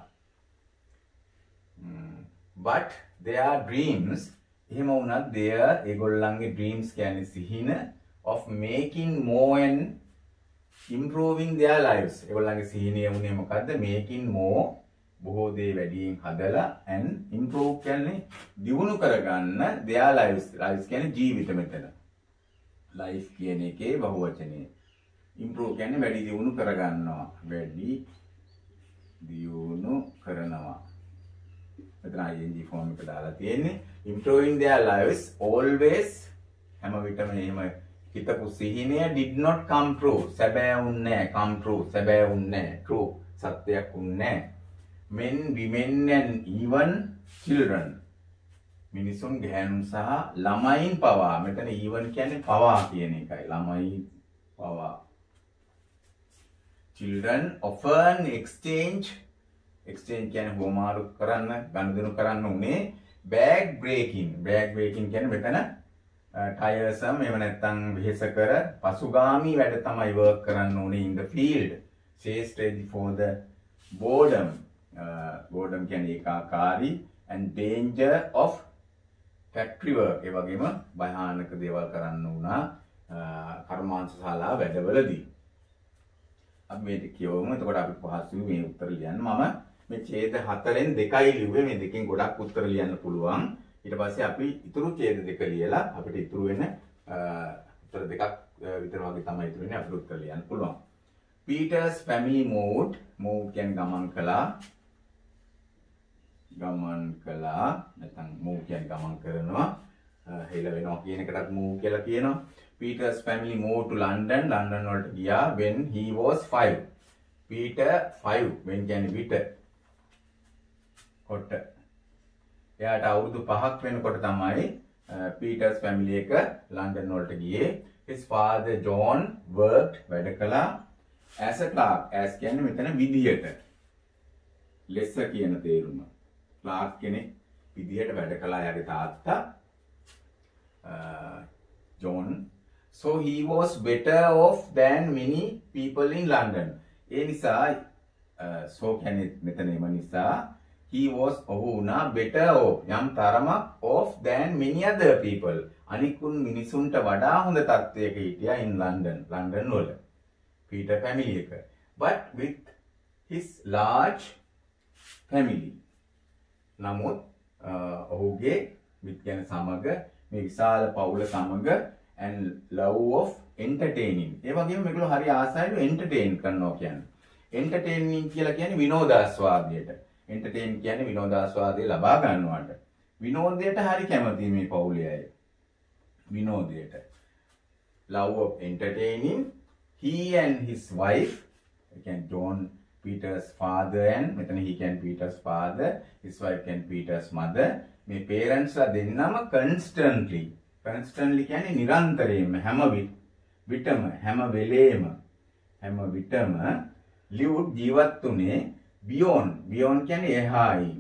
But their dreams එහෙම වුණත් ඒගොල්ලන්ගේ dreams කියන්නේ සිහින of making more and improving their lives. ඒගොල්ලන්ගේ සිහිනය වුණේ මොකද්ද? making more බොහෝ දේ වැඩියෙන් හදලා and improve කියන්නේ දියුණු කරගන්න their lives. lives කියන්නේ ජීවිත මෙතන. life කියන එකේ බහුවචනේ. improve කියන්නේ වැඩි දියුණු කරගන්නවා. වැඩි දියුණු කරනවා. මෙතන ing form එක දාලා තියෙන්නේ. improving their lives always හැම විටම එහෙම හිතපු සිහිනය did not come true. සැබෑ වුන්නේ නැහැ. come true. සැබෑ වුන්නේ නැහැ. true. සත්‍යයක් වුන්නේ නැහැ. men, women and even children. මිනිසුන් ගැහැණුන් සහ ළමයින් පවා. මෙතන even කියන්නේ පවා කියන එකයි. ළමයි පවා. children often exchange කියන්නේ හොමාරු කරන්න, ගනුදෙනු කරන්න උනේ bag breaking. bag breaking කියන්නේ මෙතන tiresome එහෙම නැත්නම් වෙහෙස කර පසුගාමී වැඩ තමයි work කරන්න උනේ in the field. Stay ready for the boredom. boredom කියන්නේ ඒකාකාරී and danger of factory work. ඒ වගේම භයානක දේවල් කරන්න උනා කර්මාන්ත ශාලා වැඩවලදී. අපි මේක කියවමු. එතකොට අපි පහසුවෙන් මේ උත්තර ලියන්න. මම මේ ඡේද 4න් 2යි ලිව්වේ. මේ දෙකෙන් ගොඩක් උත්තර ලියන්න පුළුවන්. ඊට පස්සේ අපි ඉතුරු ඡේද 2 ලියලා අපිට ඉතුරු වෙන උත්තර දෙකක් විතර වගේ තමයි ඉතුරු වෙන්නේ. අපිට උත්තර ලියන්න පුළුවන්. Peter's family moved කියන්නේ ගමන් කළා. නැත්නම් move කියන්නේ ගමන් කරනවා. හෙල වෙනවා කියන එකටත් move කියලා කියනවා. Peter's family moved to London. London වලට ගියා when he was 5. Peter 5 when කියන්නේ විට කොට. එයාට අවුරුදු 5ක් වෙනකොට තමයි Peter's family එක London වලට ගියේ. His father John worked වැඩ කළා as a clerk. as කියන්නේ මෙතන විදියට. lesser කියන තේරුම. clerk කෙනෙක් විදියට වැඩ කළා යාගේ තාත්තා John. So he was better off than many people in London. ඒ නිසා so කියන්නේ මෙතන එම නිසා he was ඔහු වුණා better off යම් තරමක් off than many other people. අනිකුන් මිනිසුන්ට වඩා හොඳ තත්ත්වයක හිටියා in London. London වල. Peter family එක. But with his large family. නමුත් ඔහුගේ with කියන සමග මේ විශාල පවුල සමග and love of entertaining. ඒ වගේම මේගොල්ලෝ හරි ආසයිලු entertain කරනවා කියන්නේ. entertaining කියලා කියන්නේ විනෝදාස්වාදයට. entertain කියන්නේ විනෝදාස්වාදය ලබා ගන්නවට. විනෝදයට හරි කැමති මේ පවුලේ අය. විනෝදයට. love of entertaining. He and his wife, again John Peter's father and මෙතන he can Peter's father, his wife can Peter's mother. මේ parents ලා දෙන්නම constantly කියන්නේ නිරන්තරයෙන්ම හැම විටම හැම වෙලේම lived ජීවත් උනේ beyond කියන්නේ එහායින්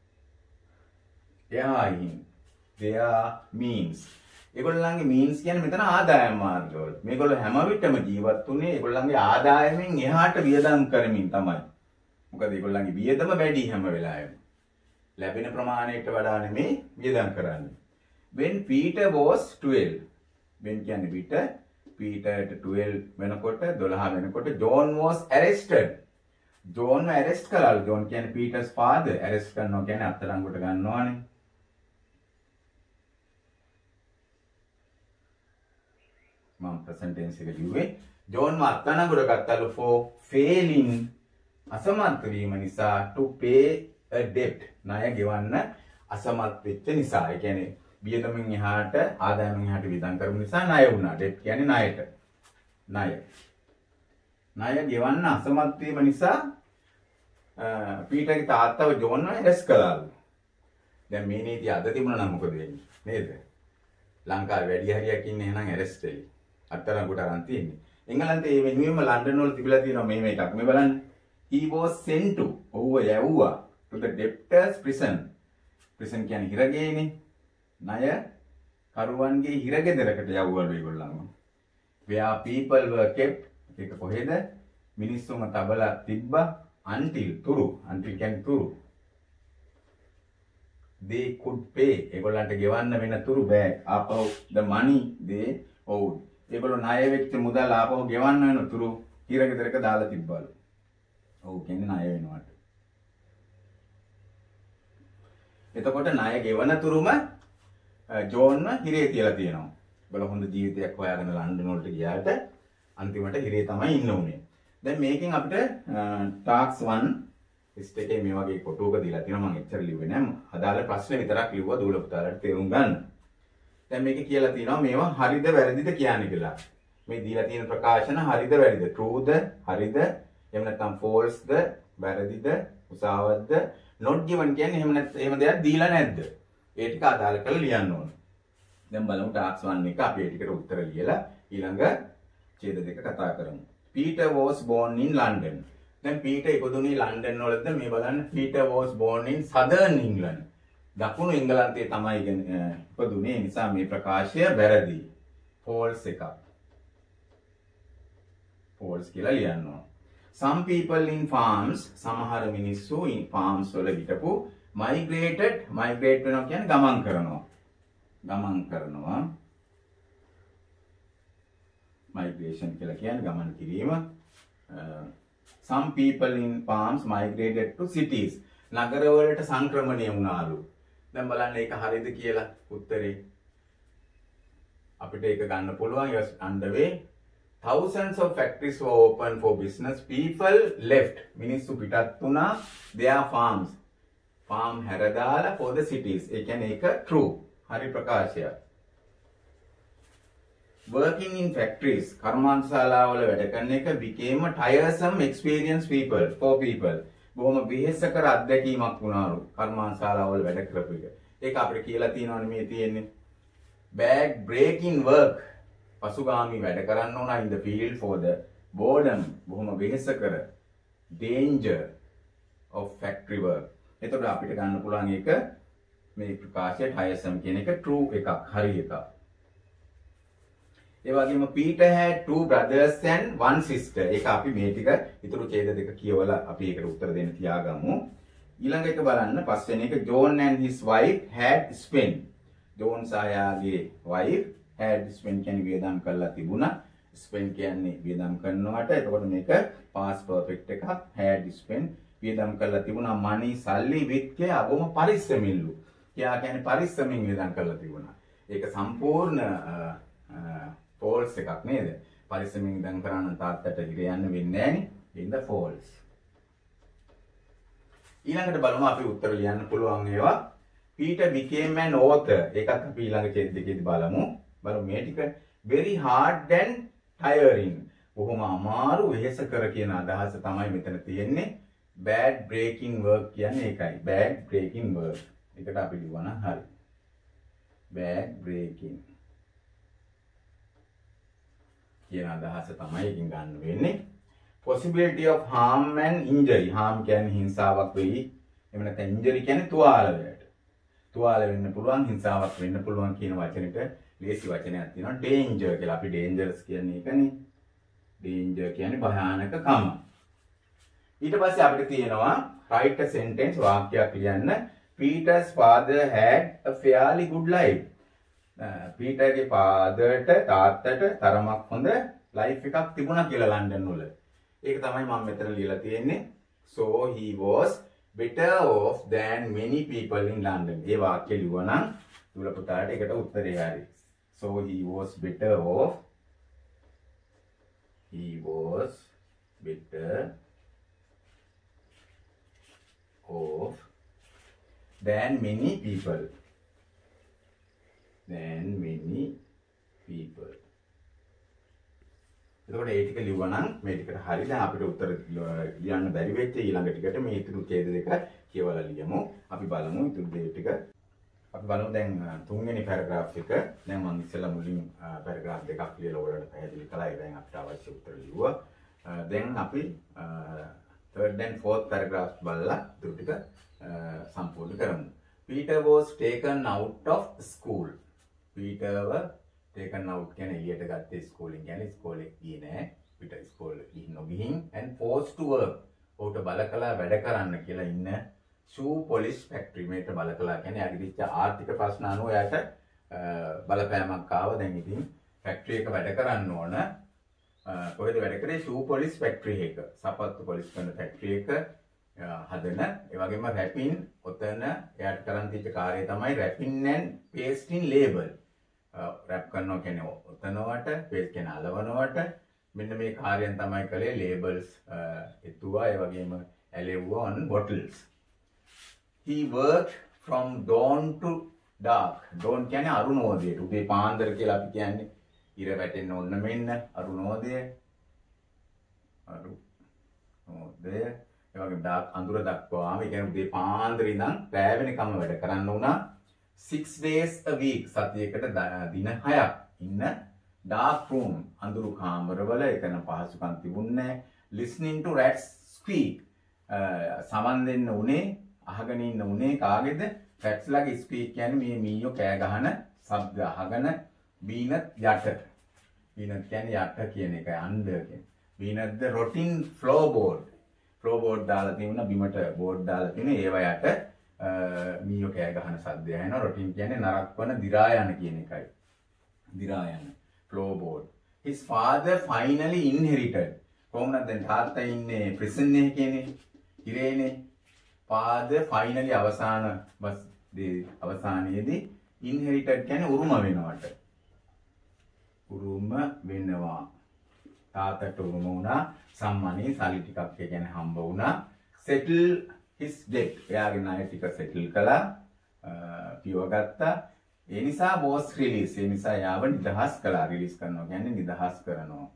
their means. ඒගොල්ලන්ගේ means කියන්නේ මෙතන ආදායම් මාර්ගවල. මේගොල්ලෝ හැම විටම ජීවත් උනේ ඒගොල්ලන්ගේ ආදායමෙන් එහාට වියදම් කරමින් තමයි. මොකද ඒගොල්ලන්ගේ වියදම වැඩි හැම වෙලාවෙම. ලැබෙන ප්‍රමාණයට වඩා නෙමේ වියදම් කරන්නේ. When Peter was 12. when කියන්නේ Peterට 12 වෙනකොට 12 වෙනකොට John was arrested. John arrest කළා. John කියන්නේ Peter's father. arrest කරනවා කියන්නේ අත්අඩංගුවට ගන්නවානේ. මම present tense එක කිව්වේ John අත්අඩංගුවට ගත්තලු for failing අසමත් වීම නිසා to pay a debt. ණය ගෙවන්න අසමත් වෙච්ච නිසා. ඒ කියන්නේ වියදමින් එහාට ආදායමින් එහාට වියදම් කරපු නිසා ණය වුණා. debt කියන්නේ ණයට. ණය ගෙවන්න අසමත් වීම නිසා පීටර්ගේ තාත්තව ජෝන්ව ඇරෙස්ට් කළාලු. දැන් මේ නීතිය අද තිබුණා නම් මොකද වෙන්නේ? නේද? ලංකාවේ වැඩි හරියක් ඉන්නේ එහෙනම් ඇරෙස්ට් වෙලි. අත්තරංගුට අරන් තියෙන්නේ. එංගලන්තේ මේ වෙනුවෙන්ම ලන්ඩන් වල තිබිලා තියෙනවා මෙහෙම එකක්. මේ බලන්න. He was sent to ඔහුව යවුවා to the debtors prison. prison කියන්නේ හිරගේනේ. ණය කරුවන්ගේ හිරගෙදරකට යවුවලු ඒගොල්ලන්ව. where people were kept ඒක කොහෙද? මිනිස්සුම තබලා තිබ්බා until කියන්නේ තුරු. they could pay ඒගොල්ලන්ට ගෙවන්න වෙන තුරු back ආපහු the money they owed. ඒගොල්ලෝ ණය වෙච්ච මුදල් ආපහු ගෙවන්න වෙන තුරු හිරගෙදරක දාලා තිබ්බලු. ඔව් කියන්නේ ණය වෙනවට. එතකොට ණය ගෙවන තුරුම ජෝන්ව හිරේ තියලා තියෙනවා. බල හොඳ ජීවිතයක් හොයාගෙන ලන්ඩන් වලට ගියාට අන්තිමට හිරේ තමයි ඉන්න උනේ. දැන් මේකෙන් අපිට ටාක්ස් 1 ලිස්ට් එකේ මේ වගේ කොටුවක දීලා තියෙනවා. මම එච්චර ලිව්වේ නෑ. අදාළ ප්‍රශ්න විතරක් ලිව්වා දූල පුතාලට තේරුම් ගන්න. දැන් මේකේ කියලා තියෙනවා මේවා හරිද වැරදිද කියන්නේ කියලා. මේ දීලා තියෙන ප්‍රකාශන හරිද වැරදිද? trueද හරිද? එහෙම නැත්නම් falseද වැරදිද? උසාවද්ද? not given කියන්නේ එහෙම දෙයක් දීලා නැද්ද? ඒ ටික අදාළ කරලා ලියන්න ඕන. දැන් බලමු ටාක්ස් 1 එක අපි ඒ ටිකට උත්තර ලියලා ඊළඟ ඡේද දෙක කතා කරමු. Peter was born in London. දැන් පීටර් ඉපදුනේ ලන්ඩන් වලද? මේ බලන්න Peter was born in southern England. දකුණු එංගලන්තයේ තමයි ඉපදුනේ. ඒ නිසා මේ ප්‍රකාශය වැරදි. false එකක්. false කියලා ලියන්න ඕන. Some people in farms සමහර මිනිස්සු in farms වල හිටපු migrate වෙනවා කියන්නේ ගමන් කරනවා. migration කියලා කියන්නේ ගමන් කිරීම. Some people in farms migrated to cities. නගරවලට සංක්‍රමණය වුණාලු. දැන් බලන්න ඒක හරියද කියලා උත්තරේ. අපිට ඒක ගන්න පුළුවන්. yes underway. Thousands of factories were open for business. People left. මිනිස්සු පිටත් වුණා their farms. farm හැරදාලා for the cities. ඒ කියන්නේ ඒක true. හරි ප්‍රකාශයක්. Working in factories, කර්මාන්තශාලාවල වැඩ කරන එක became a tiresome experience for people. බොහොම වෙහෙසකර අත්දැකීමක් වුණාලු කර්මාන්තශාලාවල වැඩ කරපු එක. ඒක අපිට කියලා තියෙනවනේ මේ තියෙන්නේ. Bag breaking work. පසුගාමී වැඩ කරන්න ඕන in the field for the boredom. බොහොම වෙහෙසකර. Danger of factory work. එතකොට අපිට ගන්න පුළුවන් එක මේ ප්‍රකාශය tiresome කියන එක true එකක්, හරි එකක්. ඒ වගේම Peter had 2 brothers and 1 sister. ඒක අපි මේ ටික ඊටු ඡේද දෙක කියවලා අපි ඒකට උත්තර දෙන්න තියාගමු. ඊළඟ එක බලන්න පස්වෙනි එක John and his wife had spent. John සායාගේ wife had spent කියන්නේ වියදම් කරලා තිබුණා. spend කියන්නේ වියදම් කරනවට. එතකොට මේක past perfect එකක්. had spent වියදම් කරලා තිබුණා money සල්ලි with care බොහොම පරිස්සමින්ලු. කියා කියන්නේ පරිස්සමින් වියදම් කරලා තිබුණා. ඒක සම්පූර්ණ false එකක් නේද? පරිස්සමින් දැන් කරන්න තාත්තට ඉර යන්න වෙන්නේ නැහනේ. in the false. ඊළඟට බලමු අපි උත්තර ලියන්න පුළුවන් ඒවා. Peter became an author. ඒකත් අපි ඊළඟ ඡේද දෙකේදී බලමු. මේ ටික very hard and tiring. බොහොම අමාරු වෙහෙසකර කියන අදහස තමයි මෙතන තියෙන්නේ. bad breaking work කියන්නේ ඒකයි. bad breaking work. ඒකට අපි ලියවනම් හරි. bad breaking කියන අදහස තමයි එකකින් ගන්න වෙන්නේ. possibility of harm and injury. harm කියන්නේ හිංසාවක් වෙයි. එහෙම නැත්නම් injury කියන්නේ තුවාල වලට. තුවාල වෙන්න පුළුවන්, හිංසාවක් වෙන්න පුළුවන් කියන වචනෙට ලේසි වචනයක් තියෙනවා. danger කියලා. අපි dangerous කියන්නේ ඒකනේ. danger කියන්නේ භයානකකම. ඊට පස්සේ අපිට තියෙනවා write a sentence වාක්‍යයක් ලියන්න. Peter's father had a fairly good life. පීටර්ගේ ෆාදර්ට තාත්තට තරමක් හොඳ ලයිෆ් එකක් තිබුණා කියලා ලන්ඩන් වල. ඒක තමයි මම මෙතන ලියලා තියෙන්නේ. So he was better off than many people in London. ඒ වාක්‍ය ලියුවනම් දුල පුතාට ඒකට උත්තරේ හරි. So he was better off. He was better off than many people. Than many people. එතකොට ඒ ටික ලියුවනම් මේ ටිකට හරි. දැන් අපිට උත්තර ලියන්න බැරි වෙච්ච ඊළඟ ටිකට මේ ඊටු ඡේද දෙක කියවලා ලියමු. අපි බලමු ඊටු දෙක ටික. අපි බලමු දැන් තුන්වෙනි පැරග්‍රාෆ් එක. දැන් මම ඉස්සෙල්ලා මුලින් පැරග්‍රාෆ් දෙකක් ලියලා ඔයාලට පැහැදිලි කළා. ඒ දැන් අපිට අවශ්‍ය උත්තර ලියුවා. දැන් අපි third and fourth paragraphs බලලා ඊටු ටික සම්පූර්ණ කරමු. Peter was taken out of school. Peter was taken out කියන්නේ එළියට ගත්තේ ස්කෝලෙන් කියන්නේ ඉස්කෝලේ ගියේ නෑ. Peter ඉස්කෝලේ ගිහින් නොගිහින් and forced to work. ඔහුට බල කළා වැඩ කරන්න කියලා ඉන්න shoe polish factory මේකට බල කළා කියන්නේ යාගේ තිච්ච ආර්ථික ප්‍රශ්න අනුව යාට බලපෑමක් ආව. දැන් ඉතින් ෆැක්ටරි එක වැඩ කරන්න ඕන. කොහෙද වැඩ කරේ? shoe polish factory එක. සපත්තු polish කරන factory එක හදන. ඒ වගේම wrapping ඔතන එයාට කරන් තිච්ච කාර්යය තමයි wrapping and pasting label. Wrap කරනවා කියන්නේ ඔතනවට පේස් කියන අලවනවට මෙන්න මේ කාර්යයන් තමයි කළේ. ලේබල්ස් එතුවා ඒ වගේම ඇලෙව්වා on bottles. He worked from dawn to dark. dawn කියන්නේ අරුණෝදයට. උදේ පාන්දර කියලා අපි කියන්නේ ඉර වැටෙන්න ඕන මෙන්න අරුණෝදය. අරුණෝදය ඒ වගේම dark අඳුර දක්වාම ඒ කියන්නේ උදේ පාන්දර ඉඳන් රෑ වෙනකම් වැඩ කරන්න උනා. 6 days a week සතියකට දින 6ක් ඉන්න dark room අඳුරු කාමරවල එකන පහසුකම් තිබුණේ. listening to rats squeak සමන් දෙන්න උනේ අහගෙන ඉන්න උනේ කාගේද? rats ලාගේ squeak කියන්නේ මේ මීයෝ කෑ ගහන ශබ්ද අහගෙන බීනත් යට. බීනත් කියන්නේ යට කියන එක under කියන්නේ. බීනත් the rotting floorboard. floorboard දාලා තියෙන බිමට board දාලා තියෙන ඒවා යට මීයෝ කෑ ගහන සද්දය ඇහෙනවා. රොටින් කියන්නේ නරක් වන දි รา යන කියන එකයි. දි รา යන floorboard. His father finally inherited. කොහොමද දැන් තාත්තා ඉන්නේ prison එකේ කියන්නේ ඉරේනේ. father finally අවසානයේදී inherited කියන්නේ උරුම වෙනවට. උරුම වෙනවා. තාත්තට උරුම වුණා. සම්මානී සල්ලි ටිකක් කියන්නේ හම්බ වුණා. settle his debt. එයාගේ ණය ටික settle කළා. පියව ගත්තා. ඒ නිසා was release. ඒ නිසා යාව නිදහස් කළා. රිලීස් කරනවා කියන්නේ නිදහස් කරනවා.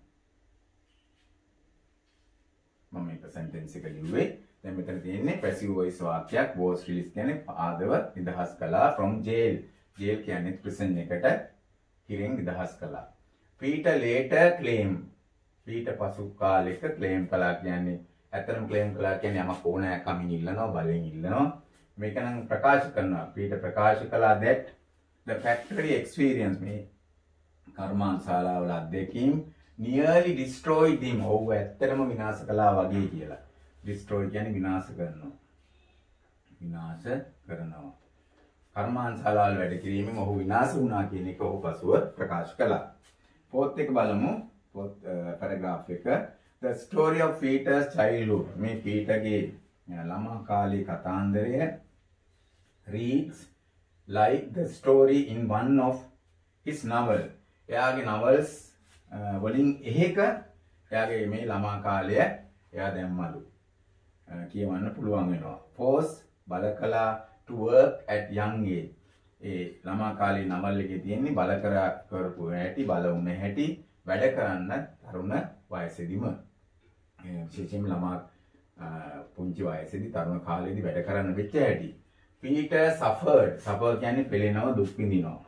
මම මේක සෙන්ටෙන්ස් එක ලිව්වේ. දැන් මෙතන තියෙන්නේ passive voice වාක්‍යයක්. was release කියන්නේ ආදව නිදහස් කළා from jail. jail කියන්නේ prison එකට හිරෙන් නිදහස් කළා. Peter later claim. Peter පසු කාලෙක claim කළා කියන්නේ ඇත්තටම claim කළා කියන්නේ යමක් ඕනෑකමින් ඉල්ලනවා, බලෙන් ඉල්ලනවා. මේක නම් ප්‍රකාශ කරනවා. Peter ප්‍රකාශ කළා that the factory experience මේ කර්මාන්තශාලාවල අත්දැකීම් nearly destroyed him. ඔව් ඇත්තටම විනාශ කළා වගේ කියලා. destroy කියන්නේ විනාශ කරනවා. විනාශ කරනවා. කර්මාන්තශාලාවල වැඩ කිරීමෙන් ඔහු විනාශ වුණා කියන එක ඔහු පසුව ප්‍රකාශ කළා. පොත් එක බලමු. පොත් paragraph එක. The story of Peter's childhood. මේ පීටර්ගේ ළමා කාලේ කතාන්දරය reads like the story in one of his novel. එයාගේ novels වලින් එහෙක එයාගේ මේ ළමා කාලය එයා දැම්මලු. කියවන්න පුළුවන් වෙනවා. Force බල කළා to work at young age. ඒ ළමා කාලේ novel එකේ තියෙන්නේ බල කරපු හැටි, බල වුණ හැටි, වැඩ කරන්න තරුණ වයසේදීම. විශේෂයෙන්ම ළමා පුංචි වයසේදී තරුණ කාලේදී වැඩ කරන්න වෙච්ච හැටි. Peter suffered. suffer කියන්නේ පෙළෙනවා, දුක් විඳිනවා.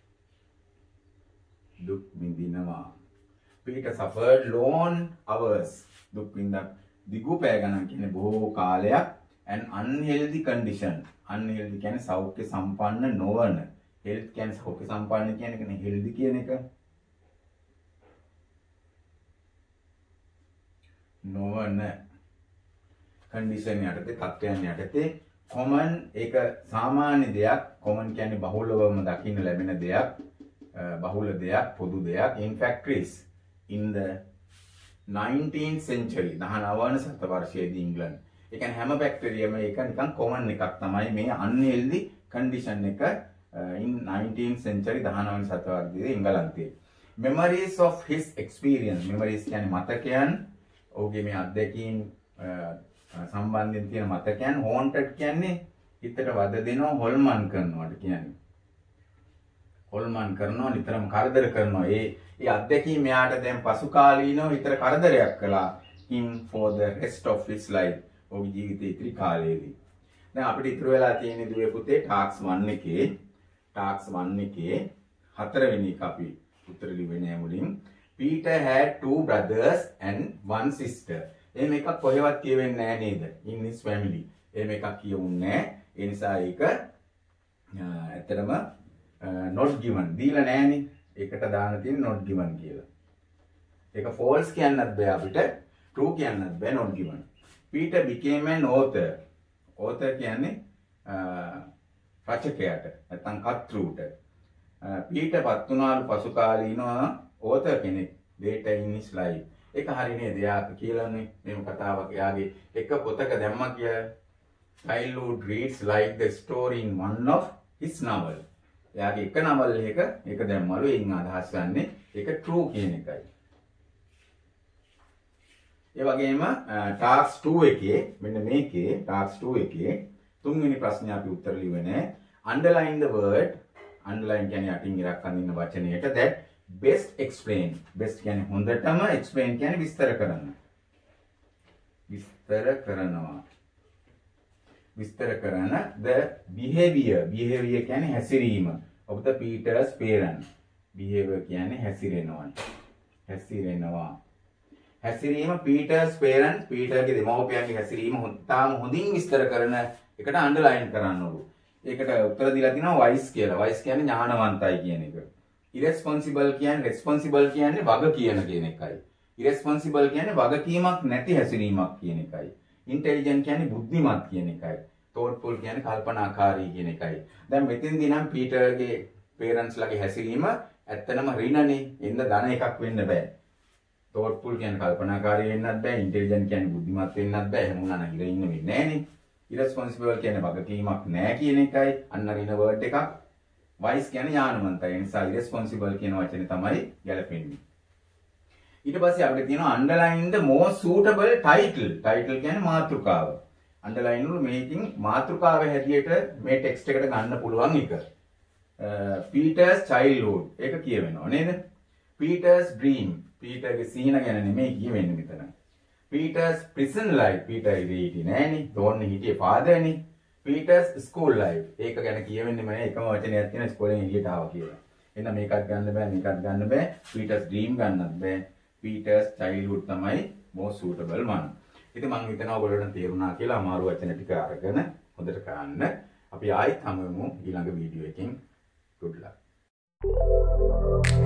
දුක් විඳිනවා. Peter suffered long hours. දුක් විඳා දිගු පැය ගණන් කියන්නේ බොහෝ කාලයක් and unhealthy condition. unhealthy කියන්නේ සෞඛ්‍ය සම්පන්න නොවන. health කියන්නේ සෞඛ්‍ය සම්පන්න කියන එකනේ healthy කියන එක. නොවන condition යටතේ තත්ත්වයන් යටතේ common ඒක සාමාන්‍ය දෙයක්. common කියන්නේ බහුලවම දකින්න ලැබෙන දෙයක්. බහුල දෙයක්, පොදු දෙයක්. in factories in the 19th century 19 වන සතවර්ෂයේදී ඉංග්ලන්ත. ඒ කියන්නේ හැම ෆැක්ටරියම ඒක නිකන් common එකක් තමයි මේ unhealthy condition එක in 19th century 19 වන සතවර්ෂයේදී ඉංගලන්තයේ. memories of his experience. memories කියන්නේ මතකයන්. ඔහුගේ මේ අත්දැකීම් සම්බන්ධයෙන් තියෙන මතකයන්. haunted කියන්නේ හිතට වද දෙනවා, හොල්මන් කරනවාට කියන්නේ. හොල්මන් කරනවා, නිතරම කරදර කරනවා. ඒ අත්දැකීම් එයාට දැන් පසු කාලීනව විතර කරදරයක් කළා. him for the rest of his life. ඔහුගේ ජීවිතේ ඉතිරි කාලයේදී. දැන් අපිට ඉතුරු වෙලා තියෙන දුවේ පුතේ task 1 එකේ 4වෙනි එක අපි උත්තර ලිව්වේ මුලින්. Peter had 2 brothers and 1 sister. එහෙම එකක් කොහෙවත් කියවෙන්නේ නැහැ නේද? in his family. එහෙම එකක් කියවුන්නේ නැහැ. ඒ නිසා ඒක ඇත්තටම not given දීලා නැහනේ. ඒකට දාන්න තියෙන not given කියලා. ඒක false කියන්නත් බෑ අපිට. true කියන්නත් බෑ not given. Peter became an author. author කියන්නේ රචකයාට නැත්නම් කර්තෘට. Peter පත් වුණාලු පසු කාලීනව author කෙනෙක් later in his life. ඒක හරි නේද? එයා කියලානේ මේව කතාවක් එයාගේ එක පොතක දැම්මා කියලා. Childhood reads like the story in one of his novel. එයාගේ එක novel එක දැම්මලු. එයින් අදහස් ගන්නේ ඒක true කියන එකයි. ඒ වගේම task 2 එකේ මෙන්න මේකේ task 2 එකේ තුන්වෙනි ප්‍රශ්නේ අපි උත්තර ලිව්වේ නෑ. Underline the word. Underline කියන්නේ යටින් ඉරක් අඳින්න වචනයට that best explain. best කියන්නේ හොඳටම, explain කියන්නේ විස්තර කරන්න. විස්තර කරනවා. විස්තර කරන the behavior. behavior කියන්නේ හැසිරීම. of the Peter's parents. behavior කියන්නේ හැසිරෙනවා. හැසිරෙනවා. හැසිරීම Peter's parents. පීටර්ගේ දෙමව්පියන්ගේ හැසිරීම තාම හොඳින් විස්තර කරන එකට අන්ඩර්ලයින් කරන්න ඕන. ඒකට උත්තර දීලා තිනවා wise කියලා. wise කියන්නේ ඥානවන්තයි කියන එක. irresponsible කියන්නේ responsible කියන්නේ වග කියන එකයි. irresponsible කියන්නේ වගකීමක් නැති හැසිරීමක් කියන එකයි. intelligent කියන්නේ බුද්ධිමත් කියන එකයි. thoughtful කියන්නේ කල්පනාකාරී කියන එකයි. දැන් මෙතෙන්දී නම් පීටර්ගේ parents ලගේ හැසිරීම ඇත්තනම ඍණනේ. එන්න ධන එකක් වෙන්න බෑ. thoughtful කියන්නේ කල්පනාකාරී වෙන්නත් බෑ. intelligent කියන්නේ බුද්ධිමත් වෙන්නත් බෑ. එහෙම වුණා නම් ඉර ඉන්න වෙන්නේ නෑනේ. irresponsible කියන්නේ වගකීමක් නෑ කියන එකයි. අන්න ඍණ වර්ඩ් එකක්. wise කියන්නේ ඥානවන්තයි. ඒ නිසා irresponsible කියන වචනේ තමයි ගැලපෙන්නේ. ඊට පස්සේ අපිට තියෙනවා underline the most suitable title. title කියන්නේ මාතෘකාව. underline වල මේකින් මාතෘකාව හැටියට මේ ටෙක්ස්ට් එකට ගන්න පුළුවන් එක. Peter's childhood ඒක කියවෙනවා නේද? Peter's dream. Peterගේ සිහින ගැන නෙමෙයි කියවෙන්නේ මෙතන. Peter's prison life. Peter ඉතින් හිටියේ නෑනේ. Don හිටියේ father නේ. Peter's school life. ඒක ගැන කියවෙන්නේ මම එකම වචනයක් තියෙන ඉස්කෝලෙන් එළියට ආවා කියලා. එහෙනම් මේකත් ගන්න බෑ මේකත් ගන්න බෑ. Peter's dream ගන්නත් බෑ. Peter's childhood තමයි most suitable one. ඉතින් මම හිතනවා ඔයගොල්ලන්ට තේරුණා කියලා අමාරු වචන ටික අරගෙන හොඳට කරන්න. අපි ආයෙත් හමු වෙමු ඊළඟ වීඩියෝ එකකින්. good luck.